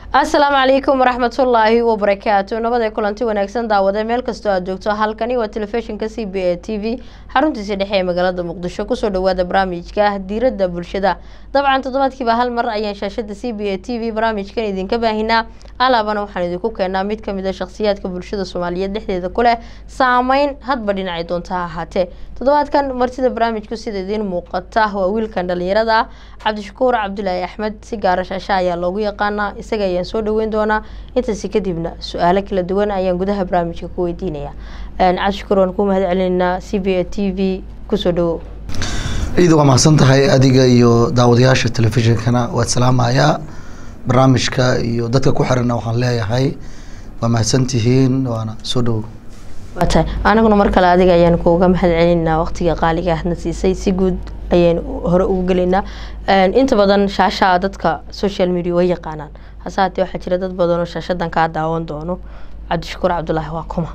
السلام عليكم ورحمة الله وبركاته نبدأ كلنتي ونكسن دعوة ميل كستو أدوكتو هالكني وتلفزيون كسي بي تي في حرونتي سيدحية مقالة مقدشة كسو دوادة برامج كاه ديرة بالشدة طبعا تضمت كيبا هالمرة أيان شاشة سي بي تي في برامج كان إذن كبا هنا على بنا وحن يدكو كأننا ميد كميدا شخصيات كبالشدة الصومالية دحدي ذا كله سامين هاد بدين عيدون تاها هاتي تضمت كان مرتدى برامج كسي دين موقتاه وويل كان دليرة عبد الشكور عبد الله أحمد سيجارة شاشة لوغو يقانا إساقا soo dhaweyn doona intaasi kadibna su'aalo kala duwan ayaan gudaha barnaamijka ku weydiinaya ashkuran ku mahad celinaa CBA TV ku soo dhawo waa mahadsan tahay adiga iyo daawadayaasha telefishinkana waa salaamaya barnaamijka iyo dadka ku xiran waxaan leeyahay waa mahadsantihiin waana soo dhawo waata anaguna mar kale adiga ayaan kuuga mahad celinaa waqtiga qaaliga ah nasiisay si guud ayaan hore ugu galeynaa inta badan shaasha dadka social media way yaqaanaan hasaatee waxa jira dad badan oo shaashadan ka daawan doono Cabdishakuur Cabdullaahi waa kuma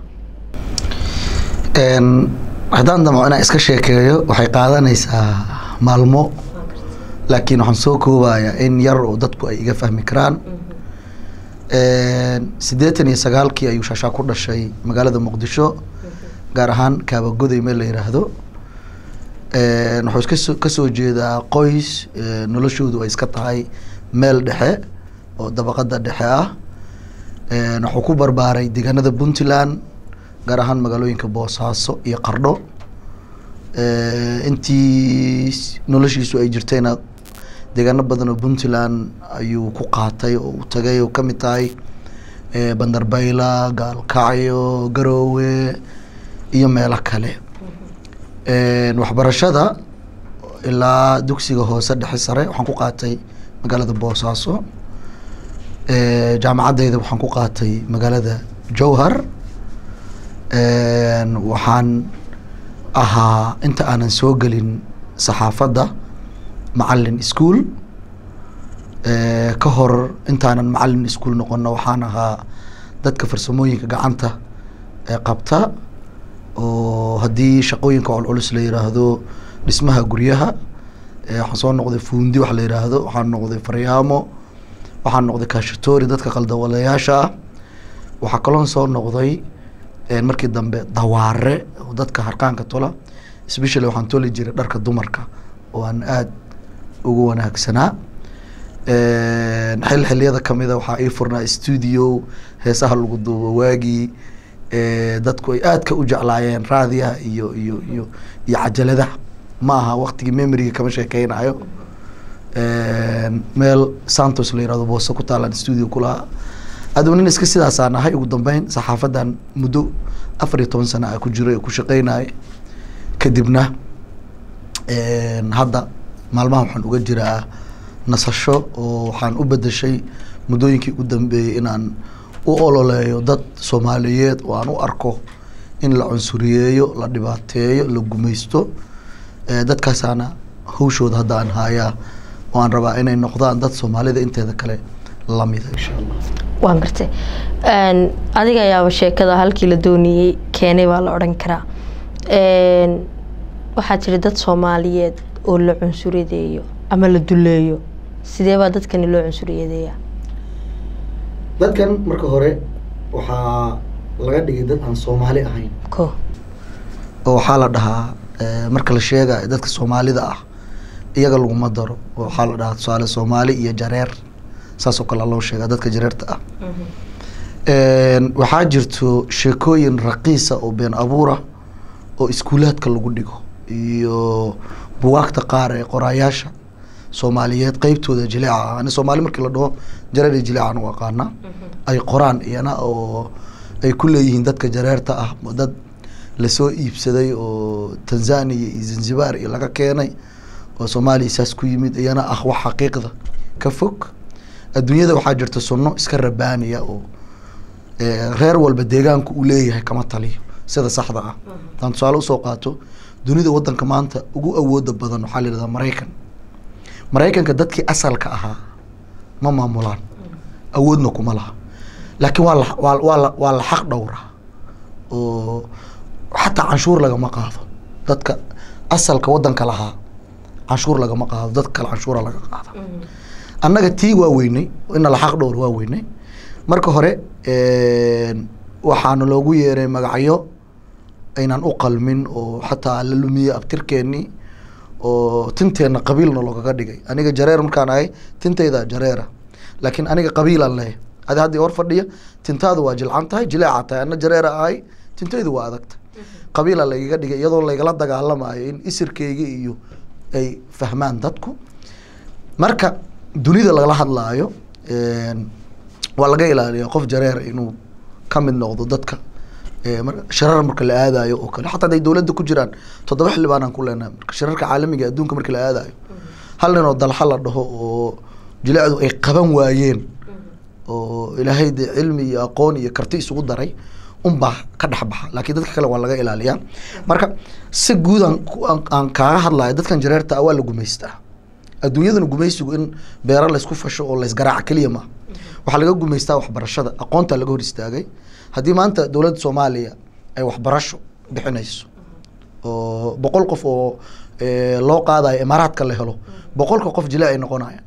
hadaan damo inaan iska sheekeeyo waxay qaadanaysaa maalmo laakiin waxaan soo koobayaa in yar oo dadku ay iga fahmi karaan 89kii ayuu shaasha ku dhashay magaalada Muqdisho gaar ahaan Kaabagoday meel la yiraahdo wuxuu ka soo jeedaa qoys noloshoodu ay iska tahay meel dhexe oo dabaqada dhexe ah wuxuu ku barbaaray deegaanada Puntland gaar ahaan magaalooyinka Boosaaso iyo Qardho intii noloshiisu ay jirtayna deegaano badan oo Puntland ayuu ku qaatay oo u tagay oo kamid tahay Bandarbayla Gaalkacyo Garowe iyo meelo kale waxbarashada ilaa dugsiga hoose dhexe sare waxaan ku qaatay magaalada Boosaaso jaamacadayda waxaan ku qaatay magaalada Jowhar waxaan ahaa inta aanan soo galin saxaafadda macallin school ka hor intaanan macallin school noqono waxaan ahaa dadka farsamooyinka gacanta qabta oo haddii shaqooyinka culculus la yiraahdo dhismaha guryaha waxaan soo noqday fuundi wax la yiraahdo waxaan noqday faryaamo waxaan noqday kaashatoori dadka qaldawalayaasha waxa kaloon soo noqday markii dambe dawaare oo dadka harqaanka tola especially waxaan toli jiray dharka dumarka oo aan aad ugu wanaagsanaa xilliyada kamida waxaa ii furnaa studio heesaha lagu duubo waagii dadku ay aad ka u jeclaayeen raadiyaha iyo cajaladaha ma aha waqtigii memoryga kama sheekeynayo meel Santos la yiraahdo Booso ku taalan studio kula adoon iska sidaas aan ahay ugu dambeyn saxaafadan muddo 14 sano ah ku jiray ku shaqeynay kadibna hadda maalmaha waxaan uga jiraa nasasho oo waxaan u bedeshay muddooyinkii ugu dambeeyay inaan u ololeeyo dad Soomaaliyeed oo aan u arko in la cunsuriyeeyo la dhibaateeyo la gumaysto dadkaasana hawshooda hadda aan hayaa waan rabaa inay noqdaan dad Soomaalida inteeda kale la mid insha Allah waan gartay adiga ayaa sheekada halkii la dooniyay keenay waa la oran karaa waxa jira dad Soomaaliyeed oo la cunsuriyeeyo ama la duleeyo sidee baa dadkan loo cunsuriyeeyaa dadkan marka hore waxaa laga dhigay dad aan Soomaali ahayn oo waxaa la dhahaa marka la sheegayo dadka Soomaalida ah iyaga lagu madaro waxaa la dhahaa tusaale Soomaali iyo jareer saas oo kale loo sheegaa dadka jareerta ah waxaa jirto sheekooyin raqiisa oo been abuura oo iskuulaadka lagu dhigo iyo buwaagta qaar ee qoraayaasha Soomaaliyeed qaybtooda jilica aan Soomaali markii la dhaho jareer jilica oo aqaana ay qoraan iyana oo ay ku leeyihiin dadka jareerta ah dad la soo iibsaday oo Tanzania iyo Zanzibar iyo laga keenay oo Soomaaliya saas ku yimid iyana ah wax xaqiiqda ka fog adduunyada waxaa jirta sunno iska rabaaniya oo reer walba deegaanku u leeyahay kama taliyo sida saxda ah tan tusaale soo qaato dunida wadanka maanta ugu awooda badan waxa la yiraahdaa Mareykanka dadkii asalka ahaa ma maamulaan awoodna kuma laha laakiin waa la xaq dhowra oo xataa canshuur laga ma qaado dadka asalka wadanka lahaa canshuur laga ma qaado dad kale canshuur laga qaado annaga tii waa weynay ina la xaq dhowr waa weynay marka hore waxaana loogu yeeray magacyo aynaan u qalmin oo xataa la lumiyey abtirkeennii oo tinteena qabiilna loogaga dhigay aniga jareer markaan ahay tintayda jareera laakiin aniga qabiilaan leeyahay adi haddii hor fadhiya tintaadu waa jilcan tahay jileeca tahay ana jareera ahay tintaydu waa adagta qabiila lagaga dhigay iyadoo laygala dagaalamayo in isirkeyga iyo ay fahmaan dadku marka dunida lagala hadlaayo waa laga ilaaliya qof jareer inuu ka mid noqdo dadka sharar marka la aadayo oo kale xataa haday dowladda ku jiraan 7 xildhibaanaan ku leenahay marka shararka caalamiga adduunka marka la aadayo hal nin oo dalxa la dhaho oo jileecdu ay qaban waayeen oo ilaahay de cilmi iyo aqoon iyo karti isugu daray unbaa ka dhexbaxa laakiin dadka kale waa laga ilaaliyaa marka si guud aan kaaga hadlayo dadkan jareerta waa la gumaystaa adduunyadana gumaysigu in beero la isku fasho oo la isgaraaca kaliya ma waxaa laga gumaystaa waxbarashada aqoonta laga hor istaagay haddii maanta dowladda Soomaaliya ay waxbarasho bixinayso oo 100 qof oo loo qaadayo imaaraadka la helo 100 qof jilaa ay noqonayaan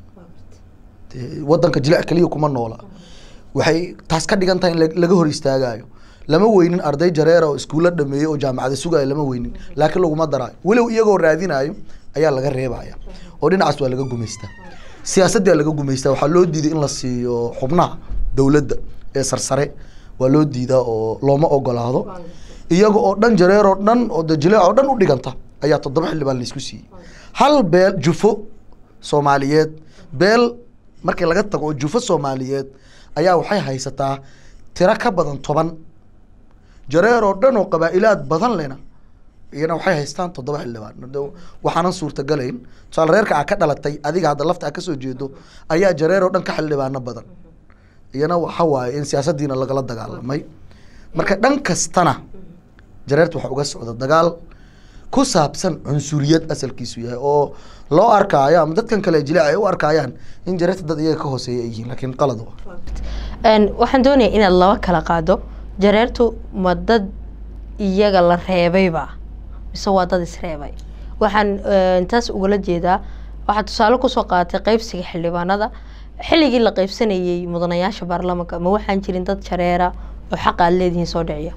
wadanka jilaa kaliya kuma noola waxay taas ka dhigan tahay in laga hor istaagayo lama weynin arday jareer oo iskuulo dhameeyay oo jaamacada sugay lama weynin laakiin laguma daray walow iyagoo raadinayo ayaa laga reebaya oo dhinacaas waa laga gumaystaa siyaasadda laga gumaystaa waxaa loo diiday in la siiyo xubnaha dowladda ee sarsare waa loo diidaa oo looma ogolaado iyaga oo dhan jareer oo dhan oo dajilaa oo dhan u dhiganta ayaa 7 xildhibaan la isku siiyay hal beel jufo Soomaaliyeed beel markii laga tago jufo Soomaaliyeed ayaa waxay haysataa tira ka badan 10 jareer oo dhan oo qabaa'ilaad badan lena iyana waxay haystaan 7 xildhibaan waxaanan suurtagalayn tusaale reerka ka dhalatay adiga hadda lafta ka soo jeedo ayaa jareer oo dhan ka xildhibaano badan iyana waxa waaye in siyaasaddiina lagala dagaalamay marka dhan kastana jareertu waxa uga socda dagaal ku saabsan cunsuriyad asalkiisu yahay oo loo arkaayo ama dadkan kale jilaa ay u arkayaan in jareerta dad iyaga ka hooseeya ay yihiin laakiin qalad waxaan doonayaa inaad laba kala qaado jareertu ma dad iyaga la reebayba mise waa dad isreebay waxaan intaas ugala jeedaa waxaa tusaale kusoo qaadatay qaybsiga xildhibaanada xilligii la qaybsanayay mudanayaasha baarlamaanka ma waxaan jirin dad jareera oo xaq aad leedihiin soo dhiciya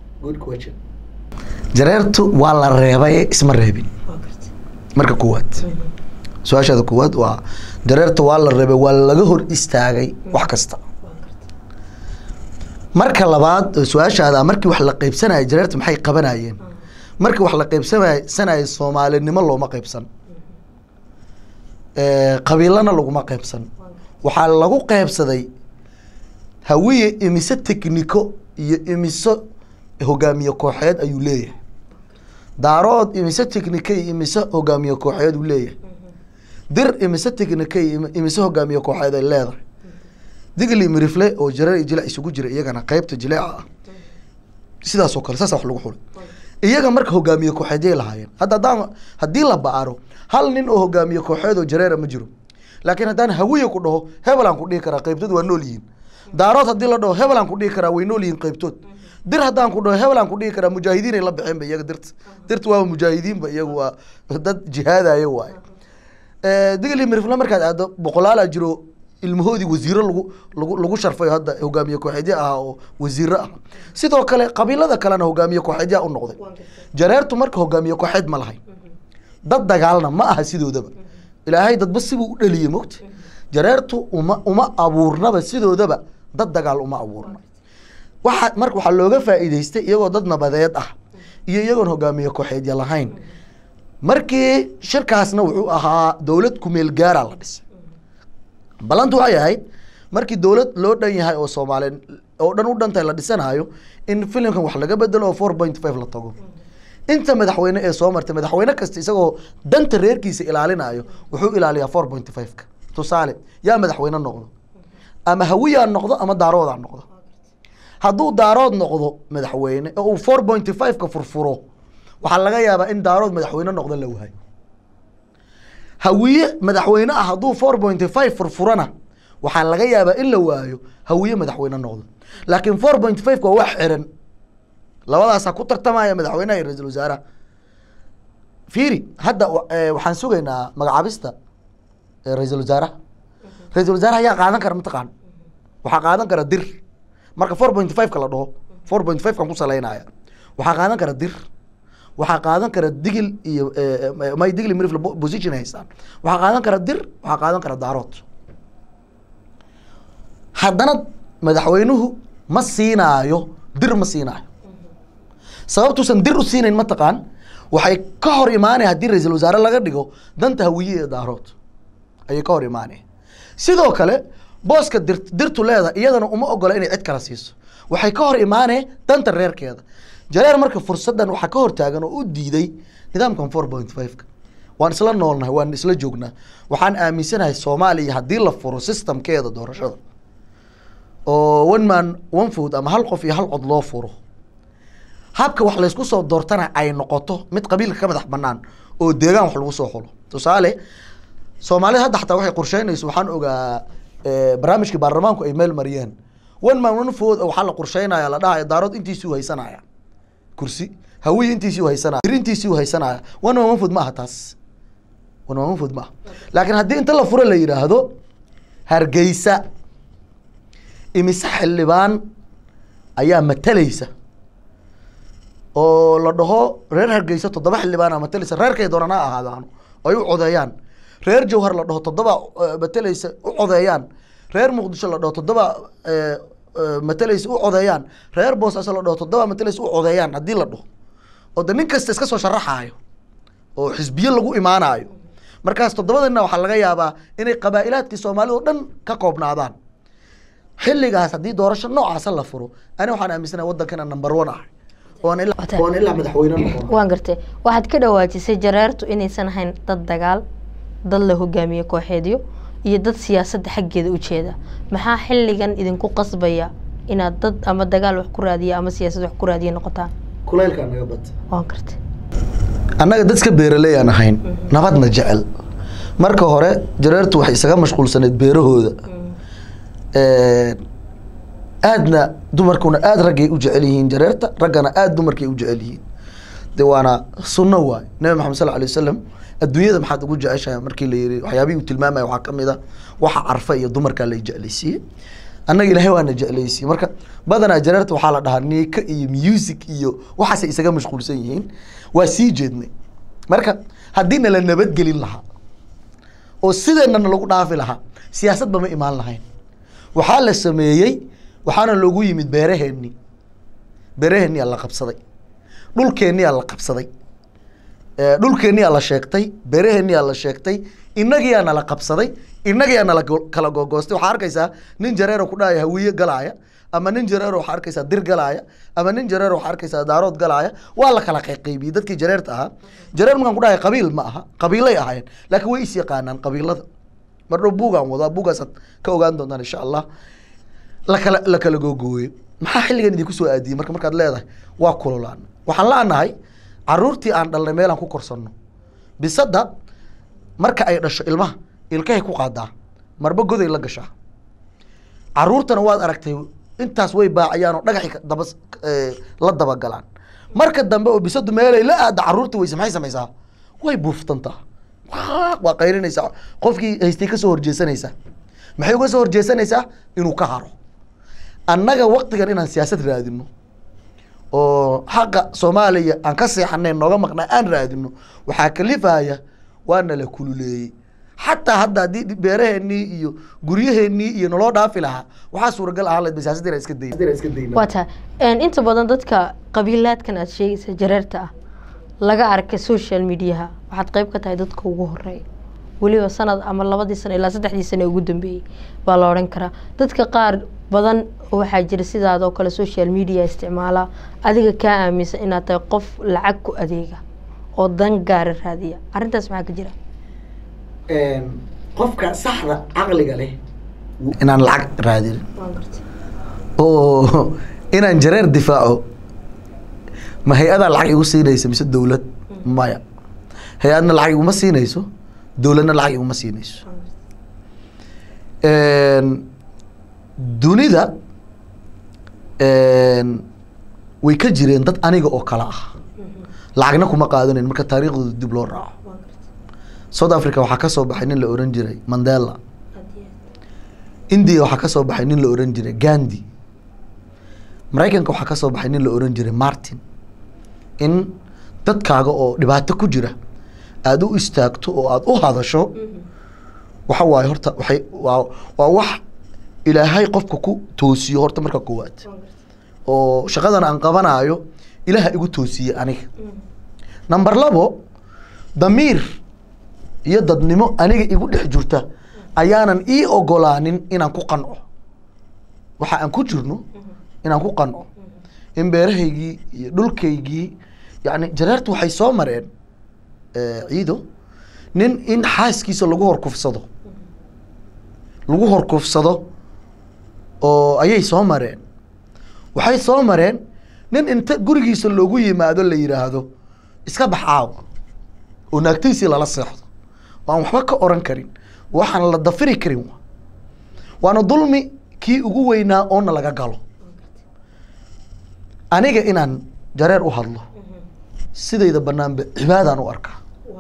jareertu waa la reebay isma reebin marka kuwaad su-aashaada kuwaad waa jareerta waa la reebay waa laga hor istaagay wax kasta marka labaad su-aashaada markii wax la qaybsanayay jareerta maxay qabanayeen markii wax la qaybsanayay Soomaalinimo looma qaybsan qabiilana laguma qaybsan waxaa lagu qaybsaday hawiye imise tekniko iyo imise hogaamiye kooxeed ayuu leeyahay daarood imise tekniko iyo imise hogaamiye kooxeed uu leeyahay dir imise tekniko iyo imise hogaamiye kooxeed ay leedahay digli mirifle oo jareer iyo jilaa isugu jira iyagana qaybta jilaa ah sidaas oo kale saas wax lagu xulay iyaga marka hogaamiye kooxeed ay lahaayeen haddii la baaro hal nin oo hogaamiye kooxeed oo jareer ma jiro laakiin haddaan hawiye ku dhaho hebelaan ku dhihi karaa qaybtood waa nool yihiin daarood haddii la dhaho hebelaan ku dhihi karaa way nool yihiin qaybtood dir haddaan ku dhaho hebelaan ku dhihi karaa mujaahidiin ay la baxeen ba iyaga dirta waa mujaahidiin ba iyagu waa dad jihaadaya waaye digli mirifle markaad aado boqolaala jiro ilmahoodii wasiiro lagu sharfay hadda hogaamiye kooxeedyo ah oo wasiiro ah sidoo kale qabiilada kalena hogaamiye kooxeedyo u noqday jareertu marka hogaamiye kooxeed ma lahayn dad dagaalna ma aha sidoodaba ilaahay dadba sibuu u dhaliyay mogta jareertu uma abuurnaba sidoodaba dad dagaal uma abuurna marka waxaa looga faa'iidaystay iyagoo dad nabadeed ah iyo iyagoon hogaamiye kooxeedyo lahayn markii shirkaasna wuxuu ahaa dowlad kumeel gaara la dhisay balantu waxay ahayd markii dowlad loo dhan yahay oo Soomaaliyeed oo dhan u dhantay la dhisanayo in filimkan wax laga bedelo oo 4.5 la tago inta madaxweyne ee soo martay madaxweyne kasta isagoo danta reerkiisa ilaalinayo wuxuu ilaaliyaa 4.5 ka tusaale yaa madaxweyne noqdo ama hawiya noqdo ama daarood noqdo hadduu daarood noqdo madaxweyne oo 4.5 ka furfuro waxaa laga yaabaa in daarood madaxweyne noqdo la wahay hawiye madaxweyne ah hadduu 4.5 furfurana waxaa laga yaabaa in la waayo hawiye madaxweyne noqdo laakiin 4.5 waa wax xiran labadaas ku tartamaya madaxweynaha iyo ra'iisul wasaaraha fiiri hadda waxaan sugaynaa magacaabista ra'iisul wasaaraha ra-iisul wasaare ayaa qaadan kara mataqaan waxaa qaadan kara dir marka 4.5 ka la dhaho 4.5 kan ku saleynaya waxaa qaadan kara dir waxaa qaadan kara digil iyo may digil mirif position haystaan waxaa qaadan kara dir waxaa qaadan kara daarood haddana madaxweynuhu ma siinaayo dir ma siinaayo sababtuusan dir u siinayn mataqaan waxay ka hor imaanaya haddii ra-iisul wasaare laga dhigo danta hawiye ee daarood ayay ka hor imaanaya sidoo kale booska dirtu leeda iyadana uma ogola inay cid kala siiso waxay ka hor imaanaya danta reerkeeda jareer marka fursaddan waxaa ka hortaagan oo u diiday nidaamkan 4.5ka waan isla noolnahay waan isla joognaa waxaan aaminsanahay soomaaliya haddii la furo systemkeeda doorashada oo one man one vote ama hal qof iyo hal cod loo furo habka wax laysku soo doortana ay noqoto mid qabiilka ka madax banaan oo deegaan wax lagu soo xulo tusaale soomaalida hadda xataa waxay qorsheynayso waxaan ogaa barnaamijkii baarlamaanku ay meel mariyeen one man one vote waxaa la qorsheynaya la dhahayo daarood intiisii u haysanaya kursi hawiye intiisii u haysanaya intiisii u haysanaya one man one vote ma aha taas one man one vote ma aha laakiin haddii inta la furo la yidhaahdo hargeysa imise xildhibaan ayaa matalaysa oo la dhaho reer hargeysa 7 xildhibaan matalaysa reerkay doonaan ha ahaadaan ay u codeeyaan reer jawhar la dhaho 7 matalaysa u codeeyaan reer muqdisho la dhaho 7 matalaysa u codeeyaan reer boosaaso la dhaho 7 matalaysa u codeeyaan haddii la dhaho oo nin kasta iska soo sharaxaayo oo xisbiyo lagu imaanayo markaas 7dana waxaa laga yaabaa inay qabaa'ilaadkii Soomaalida oo dhan ka koobnaadaan xilligaas haddii doorasho noocaas la furo ani waxaan aaminsanahay waddankana number 1 ah waan ilaa madaxweyne noqon waan gartay waxaad ka dhawaajisay jareertu inaysan ahayn dad dagaal dad la hogaamiyo kooxeedyo iyo dad siyaasadda xaggeeda u jeeda maxaa xilligan idinku qasbaya inaad dad ama dagaal wax ku raadiyo ama siyaasad wax ku raadiyo noqotaan kulaylka naga bad waan gartay annaga dadka beeraley aan ahayn nabadna jecel marka hore jareertu waxay isaga mashquulsaneed beerahooda aadna dumarkuna aad raggay u jecel yihiin jareerta raggana aad dumarkay u jecel yihiin de waana sunno waay nabi maxamed sallallahu alayhi wasallam adduunyada maxaad ugu jeceshahay markii la yiri waxyaabihii uu tilmaamay waxaa kamid ah waxa carfa iyo dumarka la jeclaysiiyey annaga ilaahay waana jeclaysiiyey marka badanaa jareerta waxaa la dhahaa niika iyo music iyo waxaasay isaga mashquulsan yihiin waa sii jeednay marka haddiina la nabadgelin lahaa oo sideennana lagu dhaafi lahaa siyaasadba ma imaan lahayn waxaa la sameeyey waxaana loogu yimid beeraheennii la qabsaday dhulkeennii la qabsaday dhulkeennii la sheegtay beeraheennii la sheegtay innagiyaana la qabsaday innagiyaana la kala googoostay waxaa arkaysaa nin jareero ku dhahaya hawiye galaaya ama nin jareero waxaa arkaysaa dir galaaya ama nin jareero waxaa arkaysaa daarood galaaya waa la kala qaybiyey dadkii jareerta ahaa jareer markaan ku dhahaya qabiil ma aha qabiilay ahaayeen laakiin way is yaqaanaan qabiilada mar dhow buugaan wadaa buugaasaad ka ogaan doontaan insha allah la kala googooye maxaa xilligan idinku soo aadiyey markaad leedahay waa kululaan waxaan la-nahay caruurtii aan dhalnay meelaan ku korsanno bisadda marka ay dhasho ilmaha ilkahay ku qaadaa marba goday la gashaa caruurtana waad aragtay intaas way baacayaan oo dhagaxi la dabagalaan marka dambe oo bisaddu meelay la aada caruurta weyse maxay samaysaa way buuftantaa waa qaylinaysaa qofkii haystay ka soo horjeesanaysaa maxay uga soo horjeesanaysaa inuu ka haro annaga waqtigan inaan siyaasad raadino oo xaqa Soomaaliya aan ka seexanay nooga maqnaa aan raadino waxaa kalifaya waana la kululeeyay xataa hadda haddii beeraheennii iyo guryaheennii iyo noloo dhaafi lahaa waxaa suuragal ah la siyaasadda inaan iska dayno wata inta badan dadka qabiilaadkan aad sheegaysa jareerta ah laga arkay social media waxaad qayb ka tahay dadka ugu horeeya waliba sanad ama 2 sano ilaa 3 sano ugu dambeeyay baa la oran karaa dadka qaar badan waxaa jira sidaadoo kale social media isticmaala adiga ka aaminsan inaad tahay qof lacag ku adeega oo dan gaar raadiya arintaas maxaa ka jira qofka saxda aqliga leh inaan lacag raadin oo inaan jareer difaaco ma hay-ada lacag igu siinaysa mise dawlad maya hay-adna lacag iguma siinayso dawladna lacag iguma siinayso dunida way ka jireen dad aniga oo kala ah lacagna kuma qaadanayn marka taariikhdooda dib loo raaco South Africa waxaa ka soo baxay nin la oran jiray Mandela India waxaa ka soo baxay nin la oran jiray Gandhi. Maraykanka waxaa ka soo baxay nin la oran jiray Martin. In dadkaaga oo dhibaato ku jira aad u istaagto oo aad u hadasho waxa waaye horta waa wax ilaahay qofka ku toosiyo horta marka koowaad oo shaqadan aan qabanayo ilaahay igu toosiyay aniga. Number 2 damiir iyo dadnimo aniga igu dhex jirta ayaanan ii ogolaanin inaan ku qanco waxa aan ku jirno inaan ku qanco in beerahaygii iyo dhulkaygii yani jareertu waxay soo mareen ciido nin in xaaskiisa lagu horkufsado oo ayay soo mareen waxay soo mareen nin inta gurigiisa loogu yimaado la yiraahdo iska bax caawa oo naagtiisii lala seexdo waan waxba ka oran karin waxaan la dafiri karin waana dulmi kii ugu weynaa oona laga galo aniga inaan jareer u hadlo sidayda banaanba cibaadaan u arkaa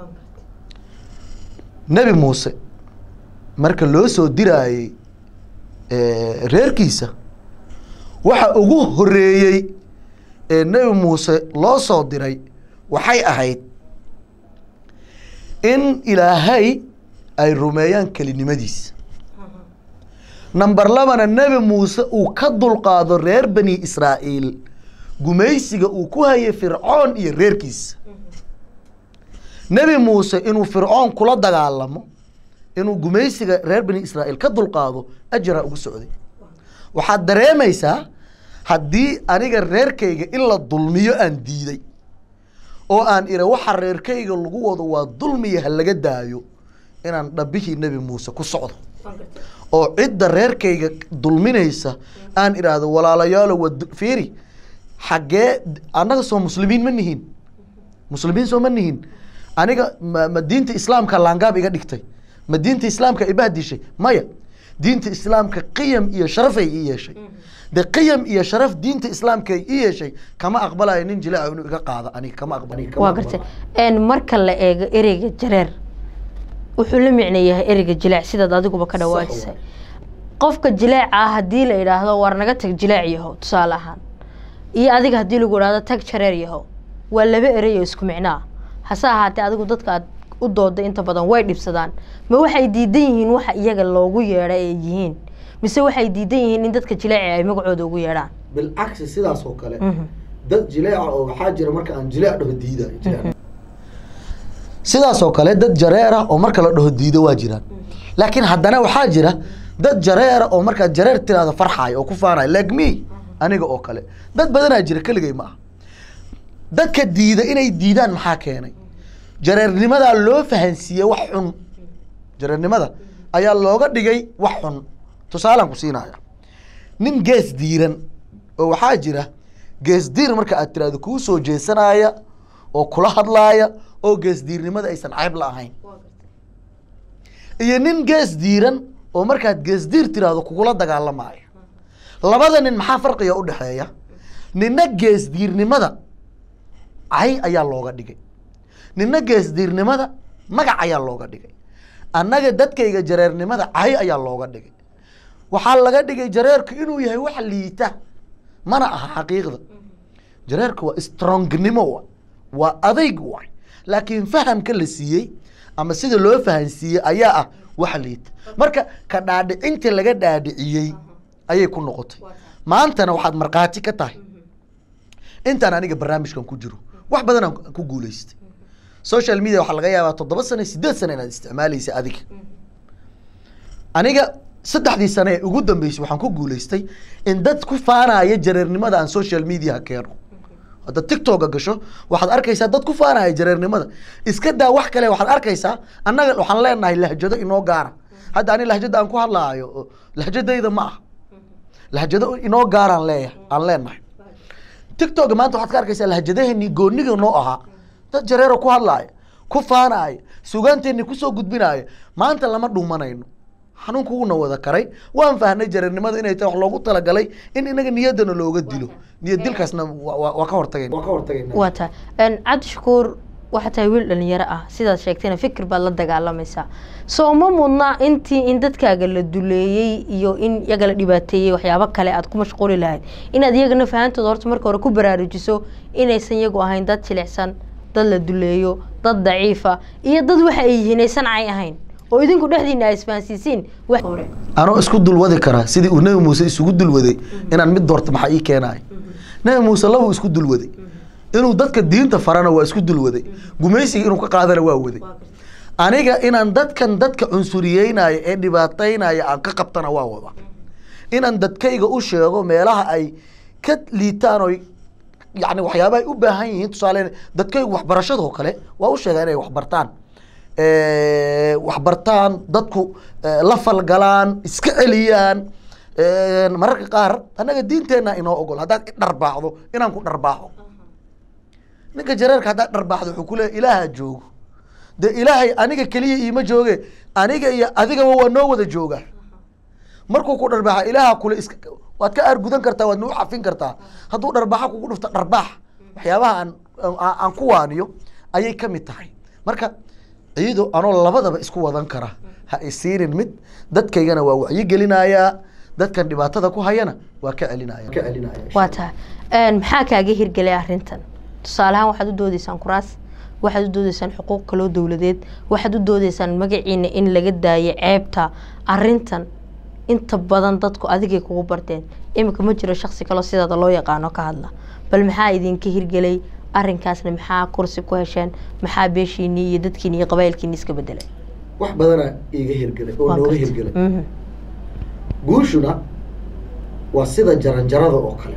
Nabi Muuse marka loo soo diraayay reerkiisa waxa ugu horeeyay Nabi Muuse loo soo diray waxay ahayd in ilaahay ay rumeeyaan kelinimadiisa. Number 2 Nabi Muuse uu ka dulqaado reer bani Israa'iil gumaysiga uu ku hayay Fircoon iyo reerkiisa. Nabi Muuse inuu Fircoon kula dagaalamo inuu gumaysiga reer bani Israa'iil ka dulqaado ajra ugu socday. Waxaad dareemaysaa haddii aniga reerkayga in la dulmiyo aan diiday oo aan ira waxa reerkayga lagu wado waa dulmiya ha laga daayo inaan dhabihii Nabi Muuse ku socdo oo cidda reerkayga dulminaysa aan iraado walaalayaalo wad fiiri xagee anaga soo muslimiin ma nihiin muslimiin soo ma nihiin aniga ma diinta islaamka laangaab iga dhigtay ma diinta islaamka ibaadishay maya diinta islaamka qiyam iyo sharaf ay yeeshay de qiyam iyo sharaf diinta islaamka ay yeeshay kama aqbalayo nin jilaac inuu iga qaado aniga kama aqbalay waa gartay marka la eego ereyga jareer wuxuu la micnayahay ereyga jilaac sidaad adiguba ka dhawaajisay qofka jilaac ah hadii la yiraahdo war naga tag jilaac yahow tusaale ahaan iyo adiga hadii lagu yiraahdo tag jareer yahow waa laba erey oo isku micnaa hase ahaatee adigu dadka aad u dooda inta badan way dhibsadaan ma waxay diidan yihiin waxa iyaga loogu yeeray ay yihiin mise waxay diidan yihiin in dadka jilaac ay magacooda ugu yeeraan بالعكس sidaas oo kale dad jilaac oo waxa jira marka aan jilaac dhaho diiday sidaas oo kale dad jareer ah oo marka la dhaho diido waa jiraan laakiin haddana waxa jira dad jareer oo marka jareer tiraada farxay oo ku faanay like me aniga oo kale dad badan jira kaligay ma dadka diida inay diidaan maxaa keenay jareernimada loo fahansiiyay wax xun jareernimada ayaa looga dhigay wax xun tusaalan ku siinaya nin gees diiran oo waxa jira gees diir marka aad tiraado ku soo jeesanaya oo kula hadlaaya oo gees diirnimada aysan cayb la ahayn iyo nin gees diiran oo markaad gees diir tiraado kugula dagaalamaayo labada nin maxaa farqiga u dhaxeeya ninna gees diirnimada ay ayaa looga dhigay ninna gees diirnimada magac ayaa looga dhigay annaga dadkayga jareernimada ay ayaa looga dhigay waxaa laga dhigay jareerku inuu yahay wax liita mana aha xaqiiqda jareerku waa strongnimo waa adayg waay laakiin fahamka la siiyey ama sida loo fahansiiyey ayaa ah wax liita marka ka dhaadhicinta laga dhaadhiciyey ayay ku noqotay maantana waxaad marqaati ka tahay intaan aniga barnaamijkan ku jiro wax badan aan ku guuleystay social media waxa laga yaabaa 7 sano 8 sano inaad isticmaalaysa adiga aniga 3 sano ee ugu dambeysay waxaan ku guuleystay in dad ku faanaya jareernimada aan social media keeno hada TikTok gasho waxaad arkaysaa dad ku faanaya jareernimada iska daa wax kale waxaad arkaysaa annaga waxaan leenahay lahjado inoo gaara hadda ani lahjada aan ku hadlaayo lahjadayda ma ah lahjado inoo gaaraan leenahay TikTok maanta waxaad ka arkaysaa lahjadaheeni gooniga noo ahaa dad jareero ku hadlaaya ku faanaya suugaanteeni ku soo gudbinaya maanta lama dhuumanayno xanuun kuuna wada karay waan fahnay jareernimada inay tahay wax loogu talagalay in inaga niyadana looga dilo niyad dilkaasna waa ka hortagayna wata Cabdi Shakuur waxaa tahay wiil dhalinyaro ah sidaad sheegtayna fikir baad la dagaalamaysaa soo ma mudnaa intii in dadkaaga la duleeyey iyo in iyaga la dhibaateeyey waxyaabo kale aad ku mashquuli lahayd inaad iyagana fahantooda horta marka hore ku baraarujiso inaysan iyagu ahayn dad jilicsan dad la duleeyo dad daciifa iyo dad waxa ay yihiin aysan cay ahayn oo idinku dhexdiina ay isfahansiisiin anoo isku dulwadi karaa sidii uu nebi muuse isugu dulwaday inaan mid doorto maxaa ii keenaay nebi muuse labuu isku dulwaday inuu dadka diinta farana waa isku dulwaday gumaysiga inuu ka qaadana waa waday aniga inaan dadka cunsuriyeynaya ee dhibaataynaya aan ka qabtana waa wada inaan dadkayga u sheego meelaha ay ka liitaan oo yani waxyaaba ay u baahan yihiin tusaale dadkaygu waxbarashadoo kale waa u sheegaa inay waxbartaan dadku la falgalaan iska celiyaan mararka qaar annaga diinteenna inoo ogol haddaad dharbaaxdo inaan ku dharbaaxo ninka jareerka haddaad dharbaaxdo wuxuu ku leeyahy ilaaha joogo dee ilaahay aniga keliya iima jooge aniga iyo adigaba waa noo wada jooga markuu ku dharbaaxa ilaaha kule waad ka aargudan kartaa waad noo xafin kartaa hadduu dharbaaxa kugu dhufto dharbaax waxyaabaha aan ku waaniyo ayay ka mid tahay marka iyadoo anoo labadaba isku wadan kara ha isiinin mid dadkaygana waa wacyi gelinayaa dadkan dhibaatada ku hayana waa ka celinaya waa tahay maxaa kaaga hirgelay arrintan tusaale ahaan waxaad u doodaysaan kuraas waxaad u doodaysaan xuquuq kaloo dowladeed waxaad u doodaysaan magaciina in laga daayo ceebta arrintan inta badan dadku adigay kugu barteen iminka ma jiro shaksi kaloo sidaada loo yaqaano ka hadla bal maxaa idinka hirgelay arrinkaasna maxaa kursi ku hesheen maxaa beeshiinii iyo dadkiini iyo qabaylkiini iska bedelay wax badanaa iiga hirgelay oo nooga hirgelay guushuna waa sida jaranjarada oo kale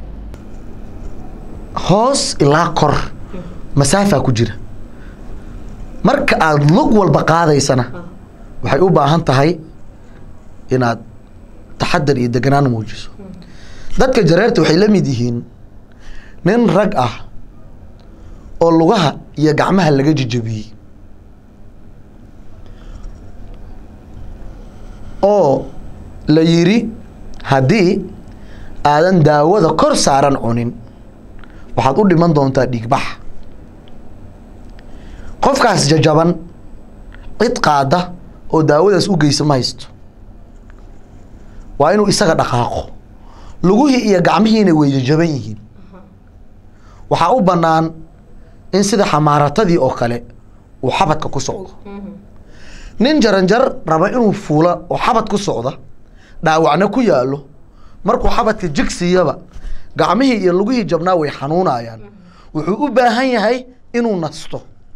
hoos ilaa kor masaafaa ku jira marka aada lug walba qaadaysana waxay u baahan tahay inaad taxadar iyo deganaan muujiso dadka jareerta waxay la mid yihiin nin rag ah oo lugaha iyo gacmaha laga jijabiyey oo la yiri haddii aadan daawada kor saaran cunin waxaad u dhiman doontaa dhiigbax qofkaas jajaban cid qaada oo daawadaas u geysa ma haysto waa inuu isaga dhaqaaqo lugihii iyo gacmihiina way jajaban yihiin waxaa u bannaan in sida xamaaratadii oo kale uu xabadka ku socdo nin jaranjar raba inuu fuula oo xabad ku socda dhaawacna ku yaalo markuu xabadka jigsiiyaba gacmihii iyo lugihii jabnaa way xanuunayaan wuxuu u baahan yahay inuu nasto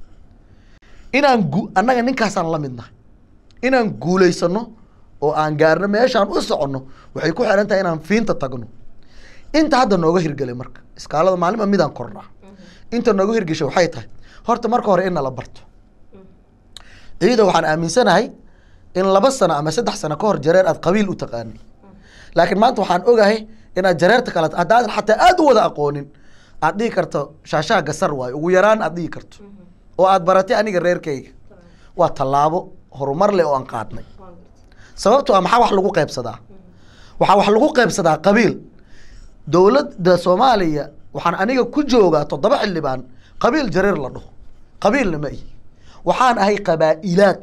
annaga ninkaasaan la midnahay inaan guulaysano oo aan gaarno meeshaan u soconno waxay ku xiran tahay inaan fiinta tagno inta hadda nooga hirgelay marka iskaalada maalinba midaan kornaa inta nooga hirgesha waxay tahay horta marka hore in nala barto ciida waxaan aaminsanahay in 2 sano ama 3 sano ka hor jareer aad qabiil u taqaanay laakiin maanta waxaan ogahay inaad jareerta kale haddaadan xataa aad u wada aqoonin aad dhihi karto shaashaha gasar waayo ugu yaraan aad dhihi karto oo aad baratay aniga reerkayga waa tallaabo horumar leh oo aan qaadnay sababtoo ah maxaa wax lagu qaybsadaa waxaa wax lagu qaybsadaa qabiil dowladda Soomaaliya waxaan aniga ku joogaa 7 xildhibaan qabiil jareer la dhaho qabiilna ma ihi waxaan ahay qabaa'ilaad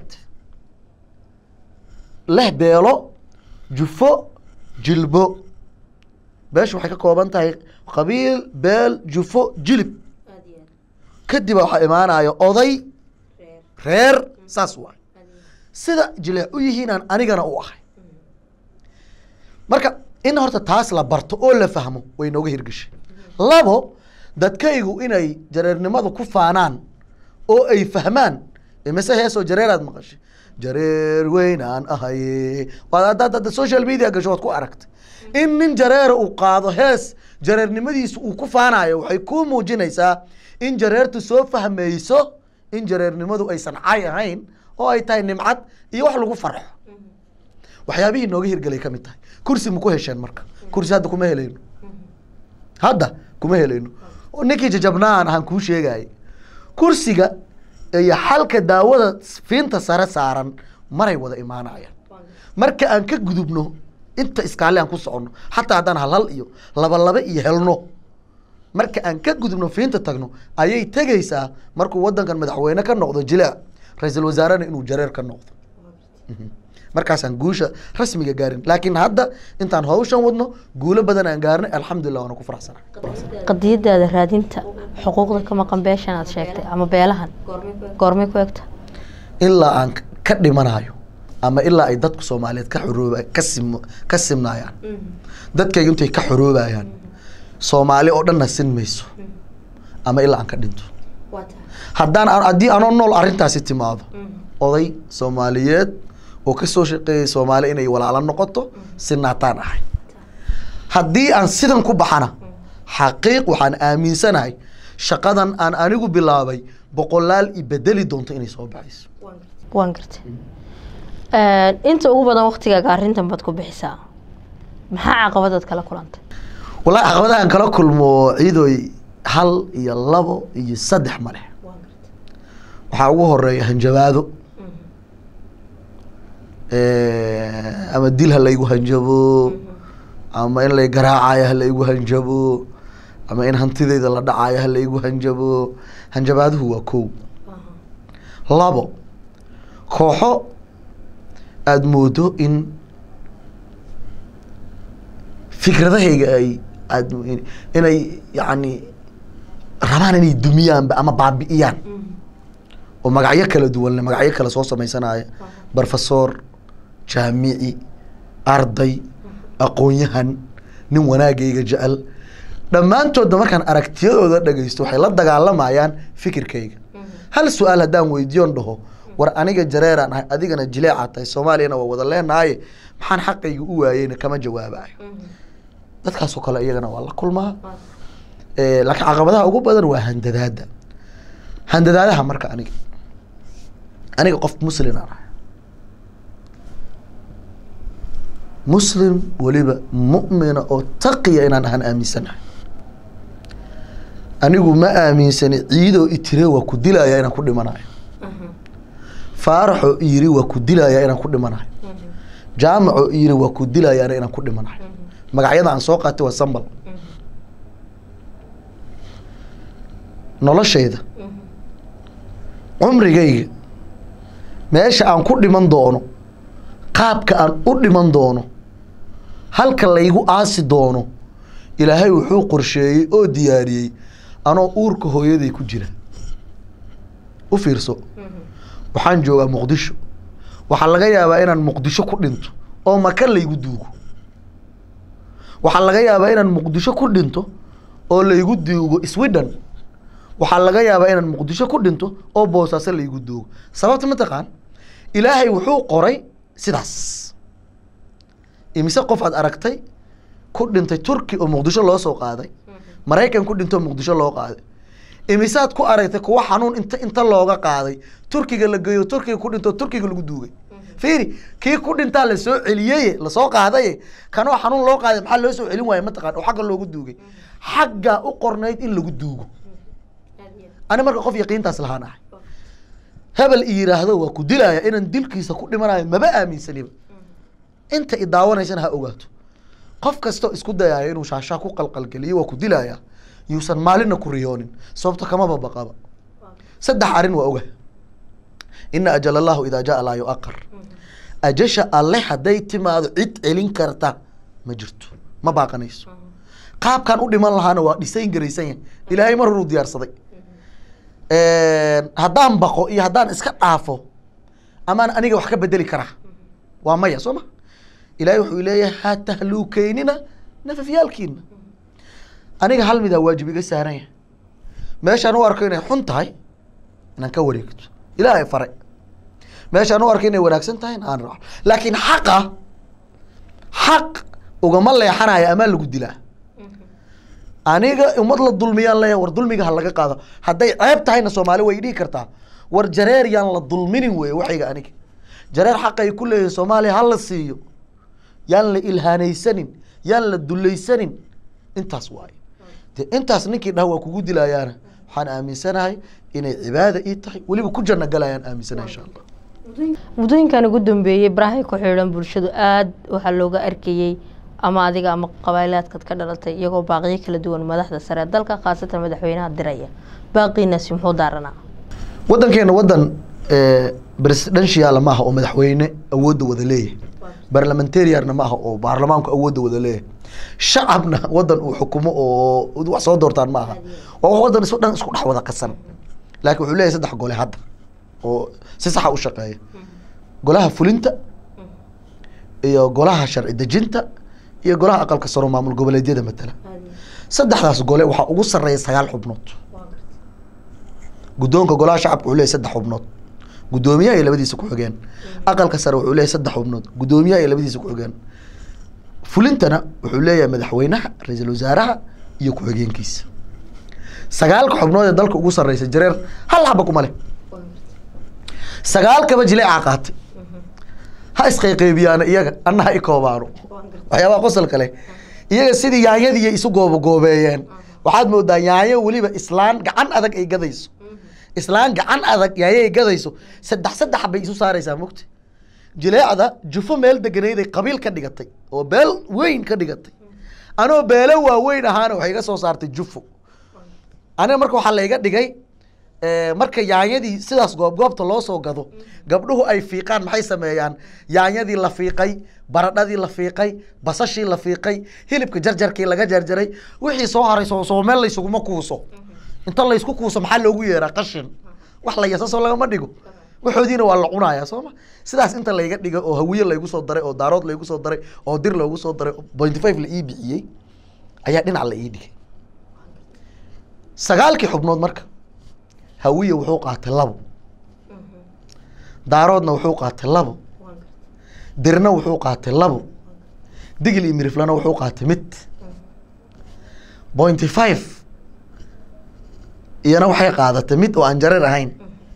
leh beelo jufo jilbo beeshu waxay ka kooban tahay qabiil beel jufo jilib kadib waxaa imaanaya oday reer saas waay sida jileec u yihiinaan anigana u ahay marka in horta taas la barto oo la fahmo way nooga hirgashay 2 dadkaygu inay jareernimadu ku faanaan oo ay fahmaan mise heesoo jareeraad maqashay jareer weynaan ahaye waad social media gasho waad ku aragtay in nin jareera uu qaado hees jareernimadiisu uu ku faanayo waxay ku muujinaysaa in jareertu soo fahmayso in jareernimadu aysan cay ahayn oo ay tahay nimcad iyo wax lagu farxo waxyaabihii nooga hirgelay ka mid tahay kursi ma ku hesheen marka kursi hadda kuma helayno ninkii jajabnaan ahaan kuu sheegayay kursiga iyo xalka daawada fiinta sare saaran maray wada imaanayaan marka aan ka gudubno inta iskaale aan ku soconno xataa haddaan hal iyo laba iyo helno marka aan ka gudubno fiinta tagno ayay tegaysaa markuu wadankan madaxweyne ka noqdo jilaac ra-iisul wasaarena inuu jareer ka noqdo markaasaan guusha rasmiga gaarin laakiin hadda intaan hawshan wadno guulo badan aan gaarnay alxamdulilah waana ku faraxsanahay qadiyadaada raadinta xuquuqda ka maqan beeshan aad sheegtay ama beelahan goormay ku egta ilaa aan ka dhimanayo ama ilaa ay dadku Soomaaliyeed ka xorooba ka simnaayaan dadkayga intay ka xoroobayaan Soomaali oo dhanna sinmayso ama ilaa aan ka dhinto haddii aan nool arrintaasi timaado oday Soomaaliyeed oo ka soo shaqeeyay Soomaali inay walaalo noqoto sinaataan ahay haddii aan sidan ku baxana xaqiiq waxaan aaminsanahay shaqadan aan anigu bilaabay boqolaal ibedeli doonto inay soo baxayso waan gartay inta ugu badan waqtigaaga arrintan baad ku bixisaa maxaa caqabadaad kala kulantay wallahi caqabadahan kala kulmo ciidoy 1 iyo 2 iyo 3 ma leh waxaa ugu horeeya hanjabaado ama dil ha laygu hanjabo ama in lay garaacayo ha laygu hanjabo ama in hantidayda la dhacayo ha laygu hanjabo hanjabaaduhu waa 1 2 kooxo aad moodo in fikradahayga ay inay yani rabaan inay dumiyaan ama baabi'iyaan oo magacyo kala duwan magacyo kala soo samaysanaya professor jaamici arday aqoonyahan nin wanaagayga jecel dhammaantoodna markaan aragtiyadooda dhagaysto waxay la dagaalamayaan fikirkayga hal su'aal haddaan weydiiyon dhaho war aniga jareeraan ahay adigana jileeca tahay Soomaaliyana waa wada leenahay maxaan xaqayga u waayeyna kama jawaabayo dadkaas oo kale iyagana waa la kulmaa laakiin caqabadaha ugu badan waa handadaadaha marka aniga qof muslim ah muslim waliba mu'mina oo taqiya inaan ahaan aaminsanahay anigu ma aaminsani ciido itire waa ku dilaya inaan ku dhimanayo faaraxo yiri waa ku dilaya inaan ku dhimanayo jaamaco yiri waa ku dilaya inaan ku dhimanayo magacyada aan soo qaatay waa sambal noloshayda umrigayga meesha aan ku dhiman doono qaabka aan u dhiman doono halka laygu aasi doono ilaahay wuxuu qorsheeyay oo diyaariyay anoo uurka hooyaday ku jira u fiirso waxaan joogaa Muqdisho waxa laga yaabaa inaan Muqdisho ku dhinto oo maka laygu duugo waxa laga yaabaa inaan Muqdisho ku dhinto oo laygu duugo Sweden waxa laga yaabaa inaan Muqdisho ku dhinto oo Boosaaso laygu duugo sababta ma taqaan ilaahay wuxuu qoray sidaas imise qof aad aragtay ku dhintay Turki oo Muqdisho loo soo qaaday Mareykan ku dhinto Muqdisho loo qaaday imisaad ku aragtay kuwa xanuun inta looga qaaday Turkiga la geeyo Turkiga ku dhinto Turkiga lagu duugay fiiri kii ku dhintaa la soo celiyay la soo qaaday kanoo xanuun loo qaaday maxaa loo soo celin waayay ma taqaan oo xagga loogu duugay xagga u qornayd in lagu duugo ana marka qof yaqiintaas lahaanahay hebel yiraahdo waa ku dilaya inaan dilkiisa ku dhimanayo maba aaminsaniba inta idaawanaysan ha ogaato qof kasto isku dayaya inuu shaasha ku qalqalgaliyo waa ku dilaya yuusan maalina ku riyoonin sababta kama babaqaba saddex arin waa ogahay inna ajal Allah idha jaa la yuaqar ajasha alle haday timaado cid celin karta ma jirto ma baaqanayso qaabkan u dhiman lahaana waa dhisayn garaysan ilaahay mar hore u diyaarsaday haddaan baqo iyo haddaan iska dhaafo amaan aniga wax ka bedeli karaa waa maya soo ma ilaahay wuxuu leeyahay ha tahluukeynina nafafyaalkiina aniga hal mid waajib iga saaran yahay meeshaan u arko inay xun tahay inaan ka wareegto ilaahay faray meeshaan u arko inay wanaagsan tahay aan raaco laakiin xaq ugama leexanayo ama lagu dilaa aniga umad la dulmiyaan leeyahay war dulmiga ha laga qaado hadday ceeb tahayna Soomaali way dhigi kartaa war jareer yaan la dulminin weey waxiga aniga jareer xaqay ku leeyahay Soomaali hal la siiyo yaan la ilhaanaysanin yaan la dulaysanin intaas waay intaas ninkii dhaw waa kugu dilayaana waxaan aaminsanahay inay cibaado ii tahay waliba ku janna galayaan aaminsanahay insha Allah muddooyinkan ugu dambeeyay barahay ku xidhan bulshadu aad waxa looga arkayay ama adiga ama qabaylaadkaad ka dhalatay iyagoo baaqiyo kala duwan madaxda sare dalka khaasatan madaxweynaha diraya baaqiinaasi muxuu daaranaa wadankeena wadan presidential ma aha oo madaxweyne awoodda wada leeyahay parliamentarian ma aha oo baarlamaanku awoodda wada leeyahay shacabna wadan uu xukumo oo wax soo doortaan ma aha waa wadan isku dhan isku dhex wada qasan laakiin wuxuu leeyahay 3 gole hadda oo si sax ah u shaqeeya golaha fulinta iyo golaha sharci dejinta iyo golaha aqalka sare maamul goboleedyada matala saddexdaas gole waxa ugu sareeya 9 xubnood guddoonka golaha shacabka wuxuu leeyahay 3 xubnood gudoomiyaha iyo labadiisa ku xigeen aqalka sare wuxuu leeyahay 3 xubnood gudoomiyaha iyo labadiisa ku xigeen fulintana wuxuu leeyahay madaxweynaha ra'iisul wasaaraha iyo ku xigeenkiisa 9 xubnood ee dalka ugu sareysa jareer hal xaba kuma leh 9 kaba jileeca qaatay ha isqeybiyaan iyaga annaha i koobaano waxyaaba qosol kale iyaga sidii yaanyadii isu goobeeyeen waxaad moodaa yaanyo waliba islaan gacan adag ay gadayso islaan gacan adag yaayay gadayso saddex bay isu saaraysaa mugti jileecda jufo meel deganeyd ay qabiil ka dhigatay oo beel weyn ka dhigatay anoo beelo waaweyn ahaana waxay iga soo saartay jufo aniga marka waxaa la iga dhigay marka yaanyadii sidaas goobta loo soo gado gabdhuhu ay fiiqaan maxay sameeyaan yaanyadii la fiiqay baradhadii la fiiqay basashii la fiiqay hilibka jarjarkii laga jarjaray wixii soo haray soo meel la isuguma kuuso inta la isku kuuso maxaa loogu yeeraa qashin wax la yasaso lagama dhigo waxoodiina waa la cunayaa sooma sidaas inta layga dhiga oo hawiye laygu soo daray oo daarood laygu soo daray oo dir loogu soo daray 0.5 la ii bixiyey ayaa dhinac la ii dhigay 9 xubnood marka hawiye wuxuu qaatay 2 daaroodna wuxuu qaatay 2 dirna wuxuu qaatay 2 digil iyo miriflana wuxuu qaatay mid 0.5 iyana waxay qaadatay mid oo aan jareer ahayn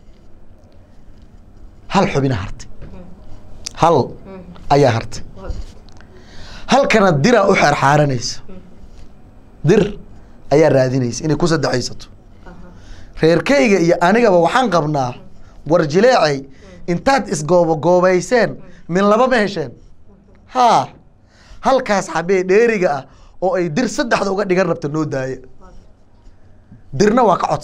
hal xubina hartay hal ayaa hartay halkana dira u xarxaaranaysa dir ayaa raadinaysa inay ku saddexaysato reerkayga iyo anigaba waxaan qabnaa war jileecay intaad isgoobayseen min 2 ma hesheen ha halkaas xabee dheeriga ah oo ay dir 3 uga dhigan rabta noo daaya dirna waa ka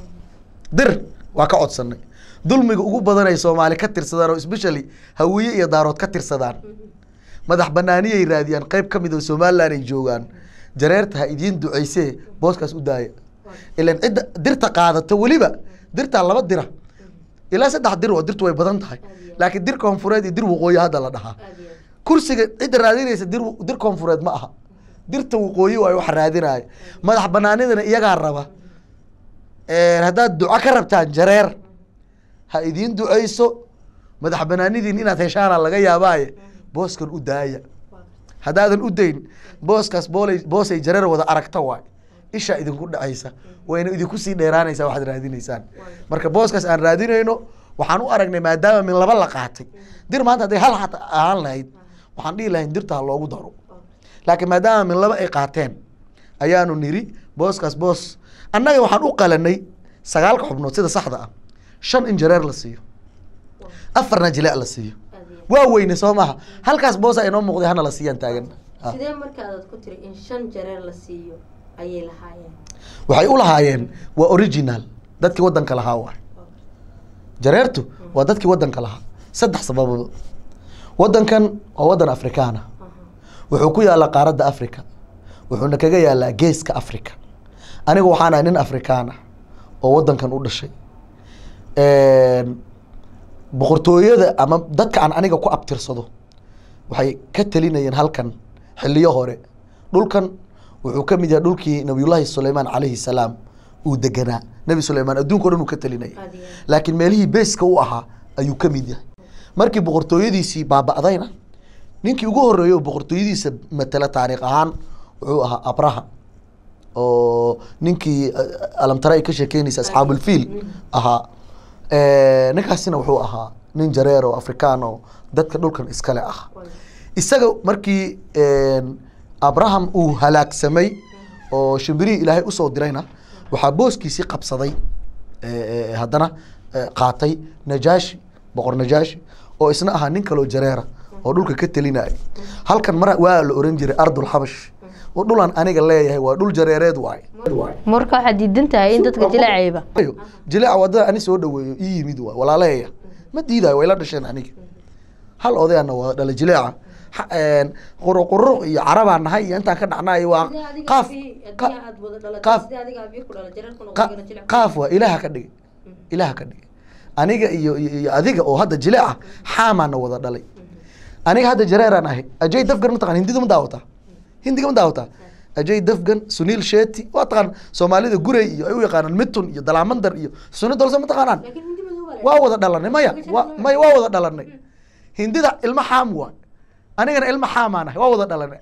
codsanay dulmiga ugu badan ay Soomaali ka tirsadaan oo especially hawiye iyo daarood ka tirsadaan madax banaaniyay raadiyaan qayb kamid ah Soomaaliland ay joogaan jareerta ha idin duceysee booskaas u daaya ilaan cid dirta qaadato waliba dirta 2 dira ilaa 3 dir oo dirtu way badan tahay laakiin dir koonfureed iyo dir waqooyi hadda la dhahaa kursiga cid raadinaysa dir koonfureed ma aha dirta waqooyi way wax raadinay madax banaanidana iyaga raba haddaad duco ka rabtaan jareer ha idin duceyso madax banaanidiin inaad heshaan laga yaabaaye booskan u daaya haddaadan u dayn booskaas boosay jareer wada aragta waay isha idinku dhacaysa wayna idinku sii dheeraanaysaa waxaad raadinaysaan marka booskaas aan raadinayno waxaan u aragnay maadaama min 2 la qaatay dir maanta hadday hal xat ahaan lahayd waxaan dhihi lahayn dirta loogu daro laakiin maadaama min 2 ay qaateen ayaanu niri booskaas boos annaga waxaan u qalanay 9 xubnood sida saxda ah 5 in jareer la siiyo 4 jilaac la siiyo waa weyne soo maaha halkaas boos ay noo muuqday hana la siiyaan taagan sidee marka aad ku tiri in 5 jareer la siiyo ayay lahaayeen waxay u lahaayeen waa original dadkii wadanka lahaa waay jareertu waa dadkii wadanka lahaa 3 sababood wadankan waa wadan Afrikaana wuxuu ku yaala qaaradda Afrika wuxuuna kaga yaalaa geeska Afrika anigu waxaan ahay nin Afrikaan ah oo wadankan u dhashay boqortooyada ama dadka aan aniga ku abtirsado waxay ka talinayeen halkan xilliyo hore dhulkan wuxuu ka mid yahay dhulkii nabiyullaahi Suleymaan calayhi salaam uu deganaa nabi Suleymaan adduunka oo dhan uu ka talinayay laakiin meelihii beeska u ahaa ayuu ka mid yahay markii boqortooyadiisii baaba'dayna ninkii ugu horeeyay oo boqortooyadiisa matala taariikh ahaan wuxuu ahaa Abraha oo ninkii alamtara ay ka sheekeynaysa asxaabul fiil ahaa ninkaasina wuxuu ahaa nin jareer oo Afrikaan oo dadka dhulkan iskale ah isaga markii Abraham uu halaagsamay oo shimbirihii Ilaahay u soo dirayna waxaa booskiisii qabsaday haddana qaatay Najaashi boqor Najaashi oo isna ahaa nin kale oo jareera oo dhulka ka talinaya halkan mar waa la oran jiray ardul xabash oo dhulan aniga leeyahay waa dhul jareereed waay marka waxa diidan tahay in dadka jilaacayba jilaac wadada ani soo dhaweeyo ii yimid waay walaaleeya ma diidayo way la dhasheen aniga hal odayana waa dhala jilaaca quruq iyo carabaa nahay iyo intaan ka dhacnay waa qaaf waa ilaaha ka dhigay aniga iyo adiga oo hadda jilaaca xaamaana wada dhalay aniga hadda jareeraan ahay ajay dafgan ma taqaan hindiga ma daawataa ajay dafgan Sunil Shetty waa taqaan Soomaalida guray iyo ay u yaqaanaan mitun iyo dalaamandar iyo Sunil Dolsa ma taqaanaan waa wada dhalanay waa wada dhalanay hindida ilma xaam waa anigana ilma xaamaana waa wada dhalanay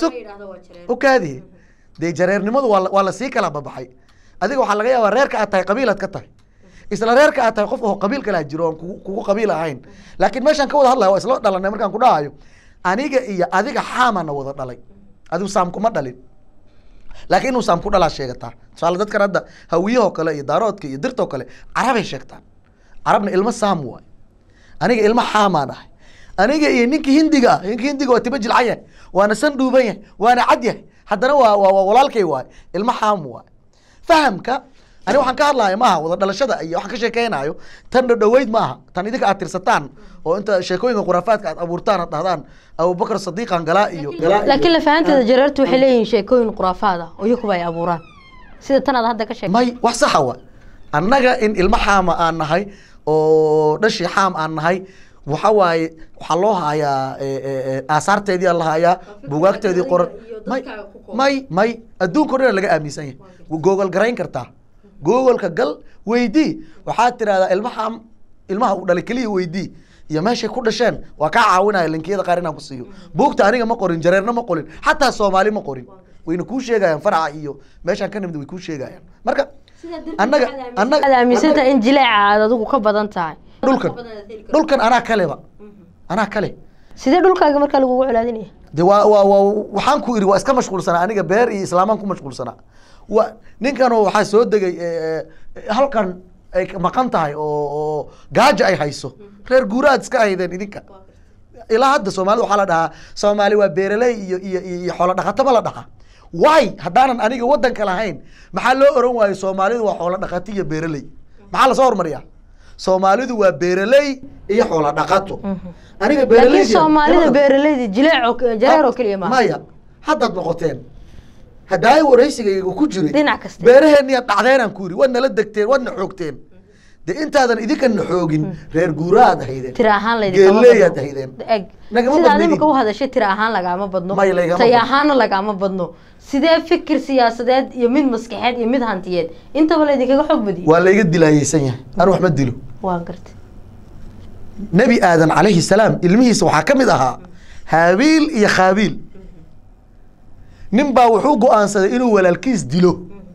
okaadi de jareernimadu waa la sii kala babaxay adiga waxa laga yaabaa reerka aad tahay qabiilad ka tahay isla reerka aad tahay qof oo qabiil kala jiro oo kugu qabiil ahayn laakiin meeshan ka wada hadlayo waa isla dhalanay markaan ku dhahayo aniga iyo adiga xaamaana wada dhalay adigu saam kuma dhalin laakiin inuu saam ku dhalaa sheegataa tusaale dadkan hadda hawiyaho kale iyo daaroodka iyo dirtoo kale carabay sheegtaan carabna ilmo saam waay aniga ilmo xaamaan ahay aniga iyo ninkii hindiga waa tiba jilcan yahay waana san dhuuban yahay waana cad yahay haddana waa walaalkay waay ilmo xaam waay fahamka ani waxaan ka hadlaya maaha wada dhalashada iyo waxaan ka sheekeynayo tan dhaweyd maaha tan idinka aad tirsataan oo inta sheekooyinka khuraafaadka aad abuurtaan aad dhahdaan Abubakar Sadiiqan galaa iyo laakiin la fahantada jareertu waxay leeyihiin sheekooyin khuraafaad ah oo iyagu ay abuuraan sida tan aad hadda ka sheegtay may wax sax ah annaga in ilmo xaama aan nahay oo dhashi xaam aan nahay waxa waaye waxa loo hayaa aasaarteedii la hayaa buugaagteedii qoran may adduunka dhan laga aaminsan yahay Google garayn kartaa Google-ka gal weydii waxaad tiraahdaa ilmaha uu dhalay kaliya weydii iyo meeshay ku dhasheen waa ka caawinaya linkiyada qaar inaan ku siiyo buugta aniga ma qorin jareerna ma qorin xataa Soomaali ma qorin wayna ku sheegayaan faraca iyo meeshan ka nimid way ku sheegayaan marka annaga aaminsantaa in jilaaca aad adigu ka badan tahay dhulkan anaa kale sidee dhulkaaga markaa lagugu colaadinaya de waxaan ku iri waa iska mashquulsanaa aniga beer iyo islaamaan ku mashquulsanaa ninkan waxaa soo degay halkan ay maqan tahay oo gaaja ay hayso reer guuraad iska ahaydeen idinka ilaa hadda Soomaalida waxaa la dhahaa Soomaali waa beeraley iyo xoolo dhaqato ma la dhahaa waay haddaanan aniga wadanka lahayn maxaa loo oran waayo Soomaalidu waa xoolo dhaqato iyo beeraley maxaa la soo hormariyaa Soomaalidu waa beeraley iyo xoolo dhaqato aniga beeraley laakiin Soomaalida beeraleyda jilaac jareer oo kaliya ma maya haddaad noqoteen haddaay waraysigayga ku jiray beeraheeniya dhacdeenaan ku yiri wadna la degteen wadna xoogteen de intaadan idinkan xoogin reer guuraad ahaydeen tira ahaan leeyaad ahaydeen sida adimka u hadashay tira ahaan lagama badno tay ahaana lagama badno sidee fikir siyaasadeed iyo mid maskaxeed iyo mid hantiyeed intaba la idinkaga xoog badiyay waa la iga dilaayeysan yahay aan wax ma dilo waan gartay nabi aadan calayhi salaam ilmihiisa waxaa ka mid ahaa haabiil iyo khaabiil nin baa wuxuu go'aansaday inuu walaalkiis dilo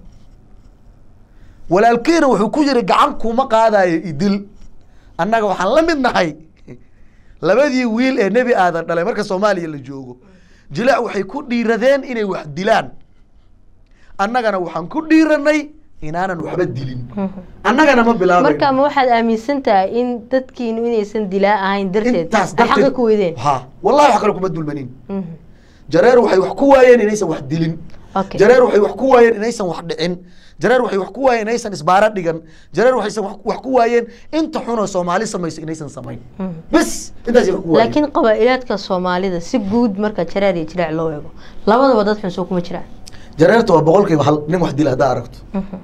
walaalkiina wuxuu ku yiri gacan kuma qaadayo idil annaga waxaan la mid nahay labadii wiil ee nabi aadan dhalay marka Soomaaliya la joogo jilaac waxay ku dhiiradeen inay wax dilaan annagana waxaan ku dhiiranay inaanan waxba dilin annagana ma bilaabay marka ma waxaad aaminsantahay in dadkiinu inaysan dilaa ahayn darteed xaq ku weydeen wallahi wax kale kuma dulmanin jareer waxay wax ku waayeen inaysan wax dilin jareer waxay wax ku waayeen inaysan wax dhicin jareer waxay wax ku waayeen inaysan isbaara dhigan jareer waxay wax ku waayeen inta xun oo Soomaali sameeyay inaysan sameyn bas intaas wax ku waayeen laakiin qabaa'ilaadka Soomaalida si guud marka jareer iyo jilaac loo eego labadaba dad xun soo kuma jiraan jareertu waa boqolkiiba hal nin wax dila hadaa aragto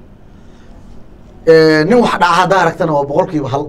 nin wax dhaca hadaa aragtana waa boqolkiiba hal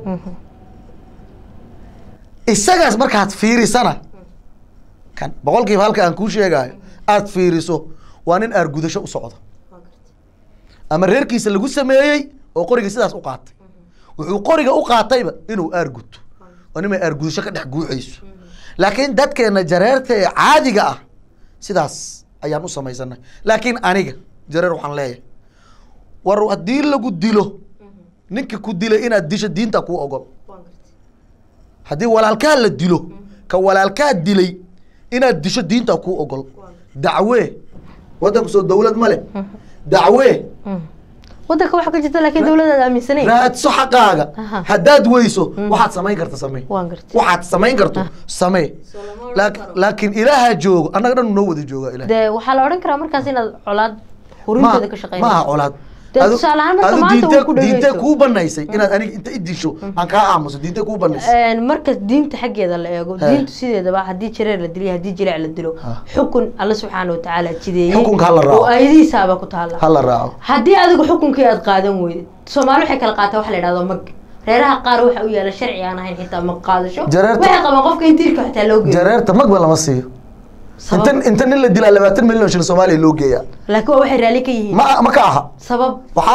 isagaas markaad fiirisana kan boqolkiiba halka aan ku sheegayo aad fiiriso waa nin argudasho u socdo ama reerkiisa lagu sameeyay oo qoriga sidaas u qaatay wuxuu qoriga u qaatayba inuu arguto oo nimay argudasho ka dhex guuxayso laakiin dadkeena jareerta ee caadiga ah sidaas ayaan u samaysanay laakiin aniga jareer waxaan leeyahay war haddii lagu dilo ninka ku dilay inaad disho diinta ku ogol haddii walaalkaa la dilo ka walaalkaa dilay inaad disho diinta ku ogol dacwee wadanku soo dawlad ma leh dacwee waddanka waxa ka jirta laakiin dawladda aaminsaneen raadso xaqaaga haddaad weyso waxaad samayn karta samee waxaad samayn karto samee laakiin ilaaha joogo annaga dhan noo wada jooga ilaah dee waxaa la odhan karaa markaas inaad colaad hurinteeda ka shaqeynayso maaha colaad diintee kuu banaysay inaad aniga inta i disho aan kaa aamuso diintee kuu banaysay marka diinta xaggeeda la eego diintu sideedaba haddii jareer la diliyo haddii jileec la dilo xukun alla subxaana watacaala jideeyey xukunka hala raaco oo ayadiisaaba ku taala hala raaco haddii adigu xukunkii aad qaadan weydid Soomaali waxay kala qaataa waxa la yiraahdo mag reeraha qaar waxa u yaala sharci aan ahayn xitaa mag qaadasho waxay qabaan qofka intiirka xitaa loo geeyo jareerta mag ba lama siiyo انت نلا دي 20 مليون شيل سومالي لو جيا لكن هو waxay raali ka yihiin ma ka aha sabab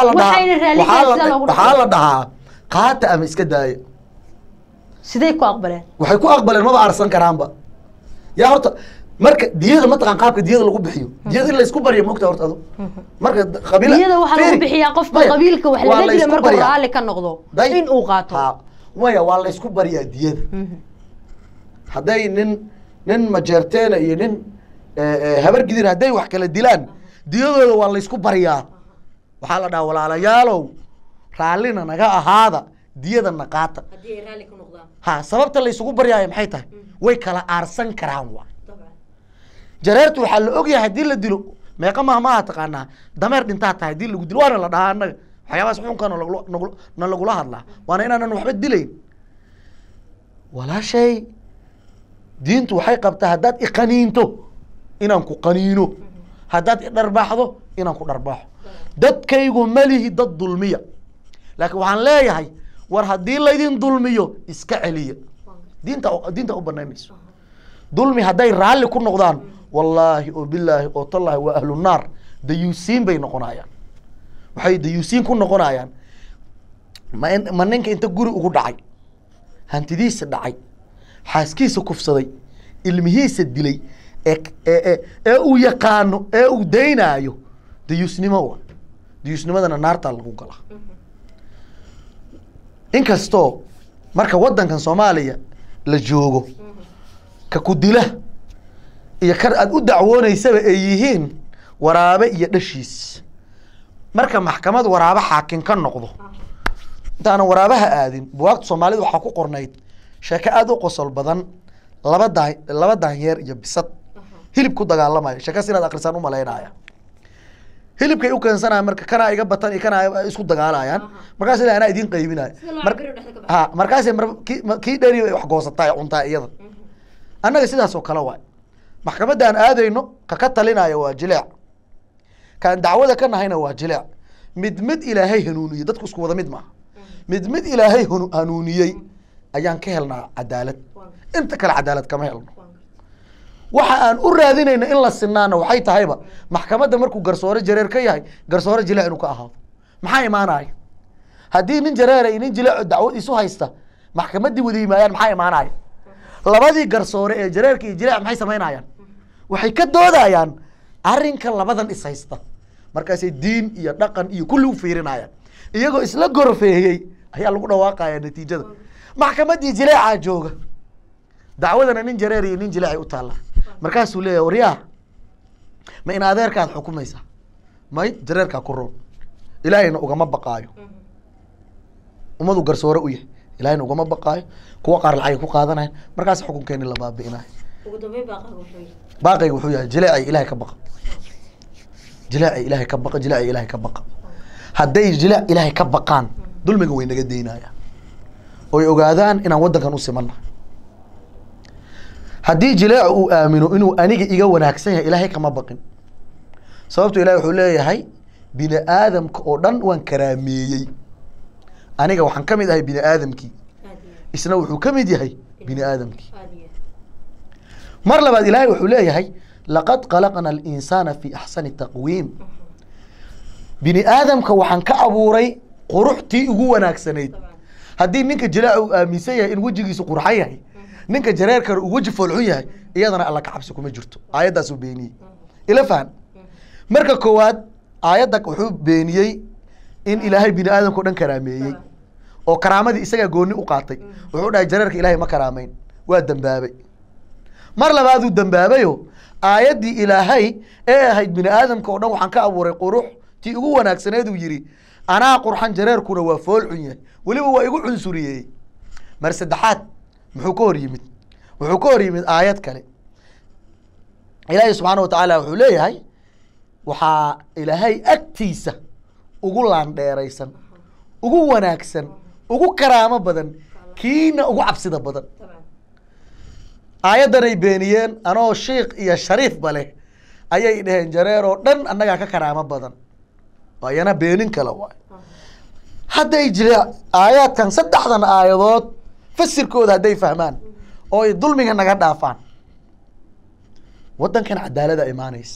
waxa la dhahaa qaata ama iska daaya sidee ku aqbaleen waxay ku aqbaleen ma baarsan karaanba yaa horta marka diyada ma taqaan qaabka diyada lagu bixiyo diyada in la isku bariyo moogta horta adu marka qabiilada diyada waxa lagu bixiyaa qofka qabiilka wax laga dilo marka raali ka noqdo in uu qaato waya waa la isku bariyaa diyada haday nin majeerteena iyo nin habar gidir hadday wax kala dilaan diyadooda waa la isku bariyaa waxaa la dhahaa walaalayaalow raallina naga ahaada diyadana qaata haddii ay raalli ku noqdaan ha sababta la isugu baryaayo maxay tahay way kala aarsan karaan waa jareertu waxaa la ogyahay haddii la dilo meeqa maaha taqaanaa dameer dhintaa tahay haddii lagu dilo waana la dhahaa annaga waxyaabahaas xukunkan na lagula hadlaa waana inaanan waxba dilayn walaashay diintu waxay qabtaa haddaad iqaniinto inaan ku qaniino haddaad idharbaaxdo inaan ku dharbaaxo dadkaygu malihi dad dulmiya laakiin waxaan leeyahay war haddii laydin dulmiyo iska celiya diinta u banaynayso dulmi hadday raalli ku noqdaan wallaahi oo bilaahi oo tallaahi waa ahlu naar dayuusiin bay noqonayaan waxay dayuusiin ku noqonayaan ma ninka inta guri ugu dhacay hantidiisa dhacay xaaskiisa kufsaday ilmihiisa dilay ee uu yaqaano ee uu daynaayo dayuusnimo wa dayuusnimadana naartaa lagu galaa inkastoo marka waddankan Soomaaliya la joogo ka ku dila iyo kar aad u dacwoonaysaba ay yihiin waraabe iyo dhashiis marka maxkamad waraabe xaakin ka noqdo intaana waraabaha aadin buwaagta Soomaalida waxaa ku qornayd sheeko aad u qosol badan laba daanyeer iyo bisad hilib ku dagaalamaya sheekaas inaad akhrisaan u malaynaya hilibkay u keensanayaan marka kana iga batan iyo kana isku dagaalayaan markaas ilaa ana idin qaybinaya markaas kii dheeri wax goosatay cuntaa iyada annaga sidaas oo kala waay maxkamadda aan aadayno ka talinaya waa jileec kan dacwada ka nahayna waa jileec mid ilaahay hanuuniyay dadku isku wada mid maaha mid ilaahay hanuuniyay ayaan ka helnaa cadaalad inta kale cadaalad kama helno waxa aan u raadinayna in la sinaano waxay tahayba maxkamadda markuu garsoore jareer ka yahay garsoore jileec inuu ka ahaado maxaa imaanaya haddii nin jareer iyo nin jileec dacwad isu haysta maxkamaddii wada yimaayaan maxaa imaanaya labadii garsoore ee jareerka iyo jileec maxay samaynayaan waxay ka doodayaan arrinka labadan is haysta markaasay diin iyo dhaqan iyo kulli u fiirinayaan iyagoo isla gorfeeyey ayaa lagu dhawaaqaya natiijada maxkamaddii jileecaa jooga dacwadana nin jareer iyo nin jileecay u taalla markaasuu leeyahay waryaa ma in adeerkaad xukumaysa may jareerkaa ku roon ilaahayna ugama baqaayo ummadu garsoore u yahay ilaahayna ugama baqaayo kuwa qaar lacag ku qaadanaya markaas xukunkeeni la baabi'inayo ugu dambeyn baaqaygu wuxuu yahay jileecay ilaahay ka baqa jileecay ilaahay ka baqa jileecay ilaahay ka baqa hadday jileec ilaahay ka baqaan dulmiga way naga deynayaan oy ogaadaan inaan waddankan u simanna haddii jileec uu aamino inuu aniga iga wanaagsan yahay ilaahay kama baqin sababto ilahay wuxuu leeyahay bini aadamka oo dhan waan karaameeyey aniga waxaan ka mid ahay bini aadamkii isna wuxuu ka mid yahay bini aadamkii mar labaad ilaahay wuxuu leeyahay laqad khalaqna alinsaana fi axsani taqwiim bini aadamka waxaan ka abuuray quruxtii ugu wanaagsanayd haddii ninka jileec uu aaminsan yahay in wejigiisu qurxan yahay ninka jareerkana uu weji foolxun yahay iyadana alla ka cabsi kuma jirto aayaddaasuu beeniyey ila fahan marka koowaad aayadda wuxuu beeniyey in ilaahay bini aadamka o dhan karaameeyey oo karaamadii isagaa gooni u qaatay wuxuu dhahay jareerka ilaahay ma karaameyn waa dembaabay mar labaaduu dembaabayo aayaddii ilaahay ee ahayd bini aadamka oo dhan waxaan ka abuuray qurux tii ugu wanaagsaneed uu yidhi anaa qurxan jareerkuna waa fool xun yahay weliba waa igu cunsuriyey mar saddexaad muxuu ka hor yimid wuxuu ka hor yimid aayad kale ilaahay subxaana watacaala wuxuu leeyahay waxaa ilaahay agtiisa ugu laandheeraysan ugu wanaagsan ugu karaamo badan kiina ugu cabsida badan aayaddanay beeniyeen anoo shiikh iyo shariifba leh ayay dhaheen jareer oo dhan annagaa ka karaamo badan ayana beenin kale waay hadday jira aayaadkan saddexdan aayadood fasirkooda hadday fahmaan oo ay dulmiga naga dhaafaan waddankan cadaalada imaanaysa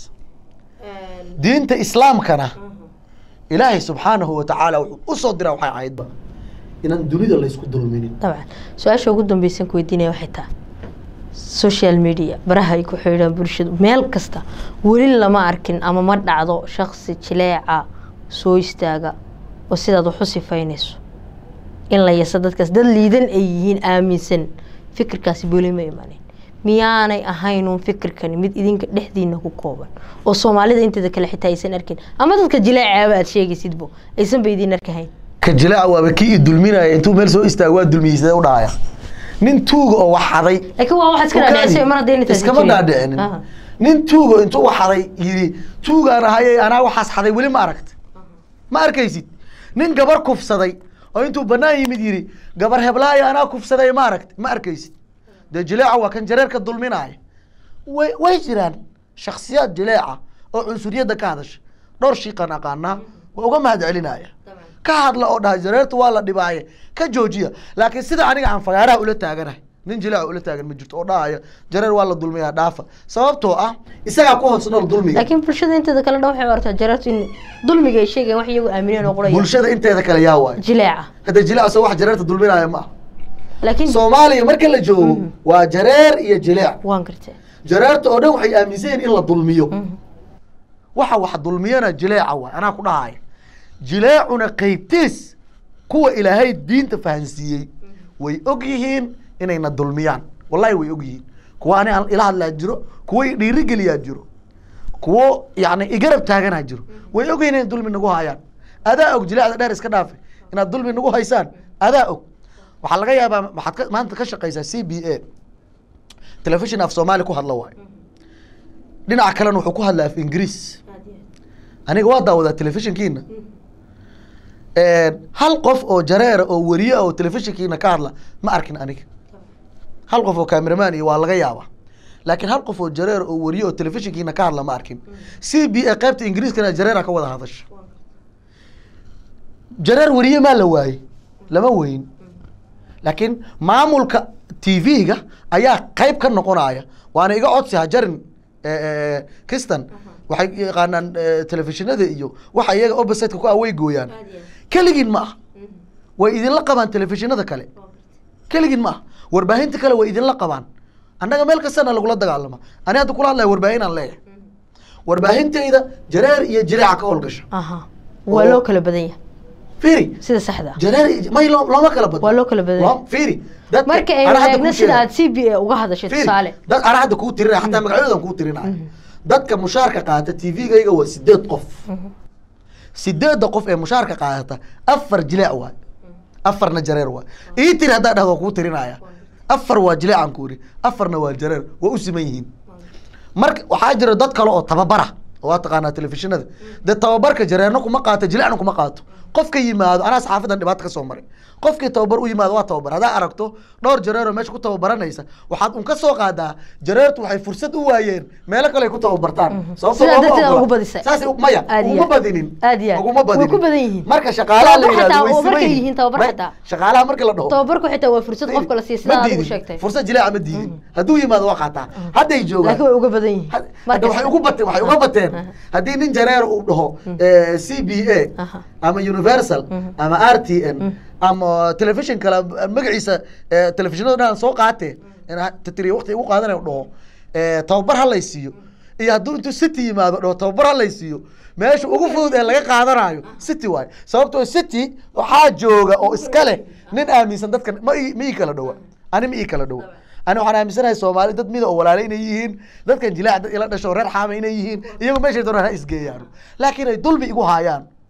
diinta islaamkana ilaahay subxaanahu watacaala wuxuu usoo diraa waxay ahaydba inaan dunida laysku dulminin dabcan su-aasha ugu dambeysan ku weydiinaya waxay tahay social media baraha ay ku xidhaan bulshadu meel kasta weli lama arkin ama ma dhacdo shaksi jileeca soo istaaga oo sidaad wax u sifaynayso in la yeesa dadkaas dad liidan ay yihiin aaminsan fikirkaasi booli ma imaanin miyaanay ahaynuun fikirkani mid idinka dhexdiina ku kooban oo soomaalida inteeda kale xitaa aysan arkin ama dadka jileecaaba aad sheegaysidbo aysan ba idin arkahayn ka jileeca waaba kii i dulminaya intuu meel soo istaago waa dulmiyey sidee u dhahaya nin tuuga oo wax xaday laakiin waa waxaad iska dhaadhicisay mar haddii intaas iskama dhaadhicinin nin tuuga intuu wax xaday yidhi tuugaan ahayay anaa waxaas xaday weli ma aragta ma arkaysid nin gabar kufsaday oo intuu banaan yimid yidhi gabar heblaaya anaa kufsaday ma aragta ma arkaysid dee jileeca waa kan jareerka dulminaaya way jiraan shaksiyaad jileeca oo cunsuriyadda ka hadasha dhowr shiiqan aqaanaa waa uga mahad celinaya ka hadla oo dhahay jareerta waa la dhibaaye ka joojiya laakiin sida aniga aan fagaaraha ula taaganahay nin jileeca ula taagan ma jirto oo dhahaya jareer waa la dulmiyaa dhaafa sababtoo ah isagaa ku hoos nool dulmiga laakiin bulshada inteeda kale dhan waxay arkaa jareertu in dulmiga ay sheegayaan wax iyagu aamineen oo qoraya bulshada inteeda kale yaa waayo jileeca hadda jileeca soo wax jareerta dulminaya ma aha laakiin soomaaliya marka la joogo waa jareer iyo jileec waan gartay jareerta oo dhan waxay aaminsan yihiin in la dulmiyo waxa wax dulmiyana jileeca waay anaa ku dhahaya jileecuna qaybtiis kuwa ilaahay diinta fahansiiyey way og yihiin inayna dulmiyaan wallahi way og yihiin kuwa ani ila hadlaa jiro kuwa dhiirigeliyaa jiro kuwo yani igarab taaganaa jiro way og yihiin inay dulmi nagu hayaan adaa og jileecda dheer iska dhaafe inaad dulmi nagu haysaan adaa og waxaa laga yaabaa waxaad maanta ka shaqaysaa c b a telefishin af soomaali ku hadla waayo dhinaca kalena wuxuu ku hadla af ingiriis aniga waa daawadaa telefishinkiina hal qof oo jareera oo weriye oo telefishinkiina ka hadla ma arkin aniga hal qof oo cameraman iyo waa laga yaabaa laakiin hal qof oo jareer oo weriye oo telefishinkiina ka hadla ma arkin c b a qaybta ingiriiskana jareera ka wada hadasha jareer weriye maa la waayey lama weyn laakiin maamulka t v-ga ayaa qayb ka noqonaya waana iga codsi hajarin kistan waxay yaqaanaan telefishinada iyo waxa iyaga opposite-ka ku ah way gooyaan keligiin ma aha way idinla qabaan telefishinada kale keligiin ma aha warbaahinta kale way idinla qabaan annaga meel kastana lagula dagaalama ani hadda kula hadlaya warbaahinaan leeyahay warbaahintayda jareer iyo jileeca ka howlgasha waa loo kala badan yahay fiiri sida saxda jareer may looma kala badno waa loo kala badan yahay fiiri marka ay eegna sida aad c b a uga hadashay tusaale dad ana hadda kuu tirinaya xataa magacyadoodan kuu tirinaya dadka mushaarka qaata t v-gayga waa 8 qof 8 qof ee mushaarka qaadata 4 jileec waay 4na jareer waay ii tiri haddaa dhahdo kuu tirinaya 4 waa jileecan ku iri 4na waa jareer waa u siman yihiin marka waxaa jira dad kale oo tababara waa taqaanaa telefishinada dee tababarka jareerna kuma qaato jileecna kuma qaato qofka yimaado anaa saxaafadan dhibaato ka soo maray qofkii tababar u yimaado waa tababar haddaa aragto dhowr jareer oo meesha ku tababaranaysa waxaad un ka soo qaadaa jareertu waxay fursad u waayeen meelo kale ay ku tababartaan saas maya uguma badinin uguma badinin marka shaqaalaha la yidhahdo way siman yihiin shaqaalaha marka la dhaho tababarku xitaa waa fursad qofka la siiyo sidaa aad u sheegtay fursad jileeca ma diidin hadduu yimaado waa qaataa hadday joogaan laakiin way uga badan yihiin waxay uga bateen haddii nin jareer uu dhaho c b a ama universal ama r t n ama telefishin kale magaciisa telefishinada dhan soo qaatee tatiriya waqti ugu qaadanayo dhaho tababar halaysiiyo iyo hadduu intuu city yimaado dhaho tababar halaysiiyo meesha ugu fudud ee laga qaadanayo city waayo sababtoo city waxaa jooga oo iska leh nin aaminsan dadkan ma ii kala dhowa ani ma ii kala dhowa ani waxaan aaminsanahay soomaali dad mida oo walaala inay yihiin dadkan jilaac dad ila dhasho reer xaama inay yihiin iyagu meeshay doonaan ha isgeeyaan laakiin ay dulmi igu haayaan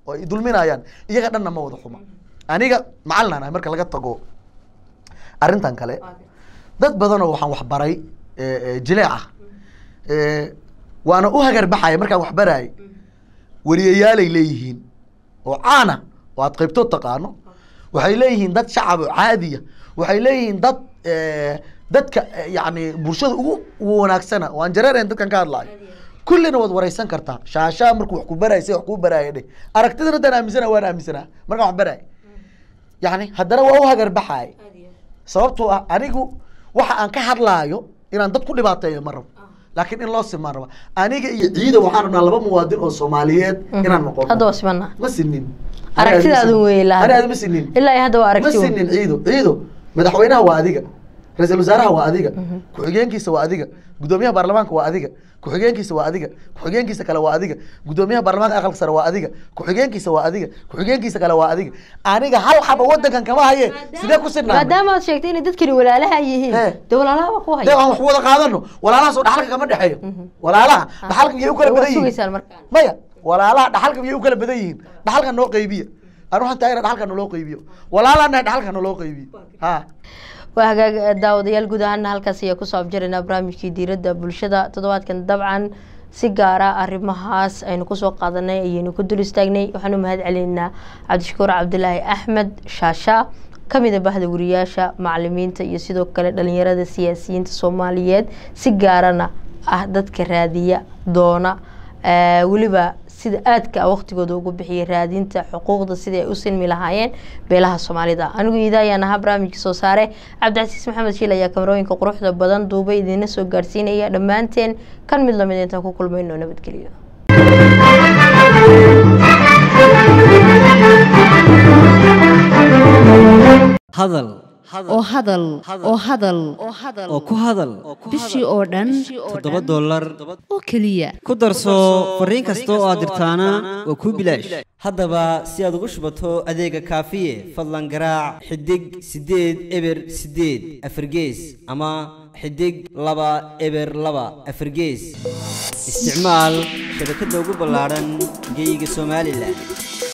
oo ay dulminayaan iyaga dhanna ma wada xuma aniga macalin aan marka laga tago arrintan kale dad badan oo waxaan wax baray jileec ah waana u hagar baxay markaan wax baray wariyayaalay leeyihiin oo caana oo aad qaybto taqaano waxay leeyihiin dad shacab caadiya waxay leeyihiin dad dadka yani bulshada ugu wanaagsana oo aan jareerayn dadkan ka hadlayo kullina wad waraysan kartaa shaashaa markuu wax ku baraysay wax ku baraayay dhe aragtidana tan aaminsana waan aaminsana markaan wax baray yani haddana waa u hagar baxay sababtoo ah anigu waxa aan ka hadlaayo inaan dad ku dhibaateeyo ma rabo laakiin in loo simaan raba aniga iyo ciida waxaan rabnaa laba muwaadin oo Soomaaliyeed inaan noqono hadda wasbana ma sinin aragtidaadu weeyla ana ma sinin ilaa hadda waa aragti ma sinin ciido madaxweynaha waa adiga ra'iisul wasaaraha waa adiga ku-xigeenkiisa waa adiga gudoomiyaha baarlamaanka waa adiga ku-xigeenkiisa waa adiga ku-xigeenkiisa kale waa adiga gudoomiyaha baarlamaanka aqalka sare waa adiga ku-xigeenkiisa waa adiga ku-xigeenkiisa kale waa adiga aniga hal xaba wadankan kama haye sidee ku sinaa maadaama aad sheegtay in dadkani walaalaha yihiin walaalaha ku hayo wax wada qaadano walaalaha soo dhaxalka kama dhaxeeyo walaalaha dhaxalka miyay u kala badan yihiin maya walaalaha dhaxalka miyay u kala badan yihiin dhaxalka noo qaybiya aan waxaan taagna dhaxalka noo qaybiyo walaalana dhaxalka noo qaybiyo ha وهاجا داوديال جودهنا هالكاسية كوساب جرنا برامج كديرة بالشدة تضوات كان طبعا سيجارة الرمهاس أي نكوسو قادنا أي نكدر استغني وحنو مهد علينا عبد الشكور عبد الله أحمد شاشة كم إذا بهذا ورياشة معلمين يسيدو كلا دلنيرة السياسيين الصوماليات سيجارنا أحدث كرادية دونا ولبا sida aadka waqtigooda ugu bixiyay raadinta xuquuqda sida ay u sinmi lahaayeen beelaha Soomaalida anigu idaayana barnaamijka soo saaray Cabdicasiis Maxamed Shiil ayaa kamerooyinka quruxda badan duubay idin soo gaarsiinaya dhamaanteen kan mid lamid inta ku kulmayno nabadgeliyo hadal oo ku hadal bishii oo dhan $7 oo kaliya ku darso fariin kasta oo aad dirtaana waa ku bilaash haddaba si aad ugu shubato adeega kaafiye fadlan garaac xidig 8 eber 8 afargees ama xidig 2 eber 2 afargees isticmaal shabakada ugu ballaaran geyga Soomaaliland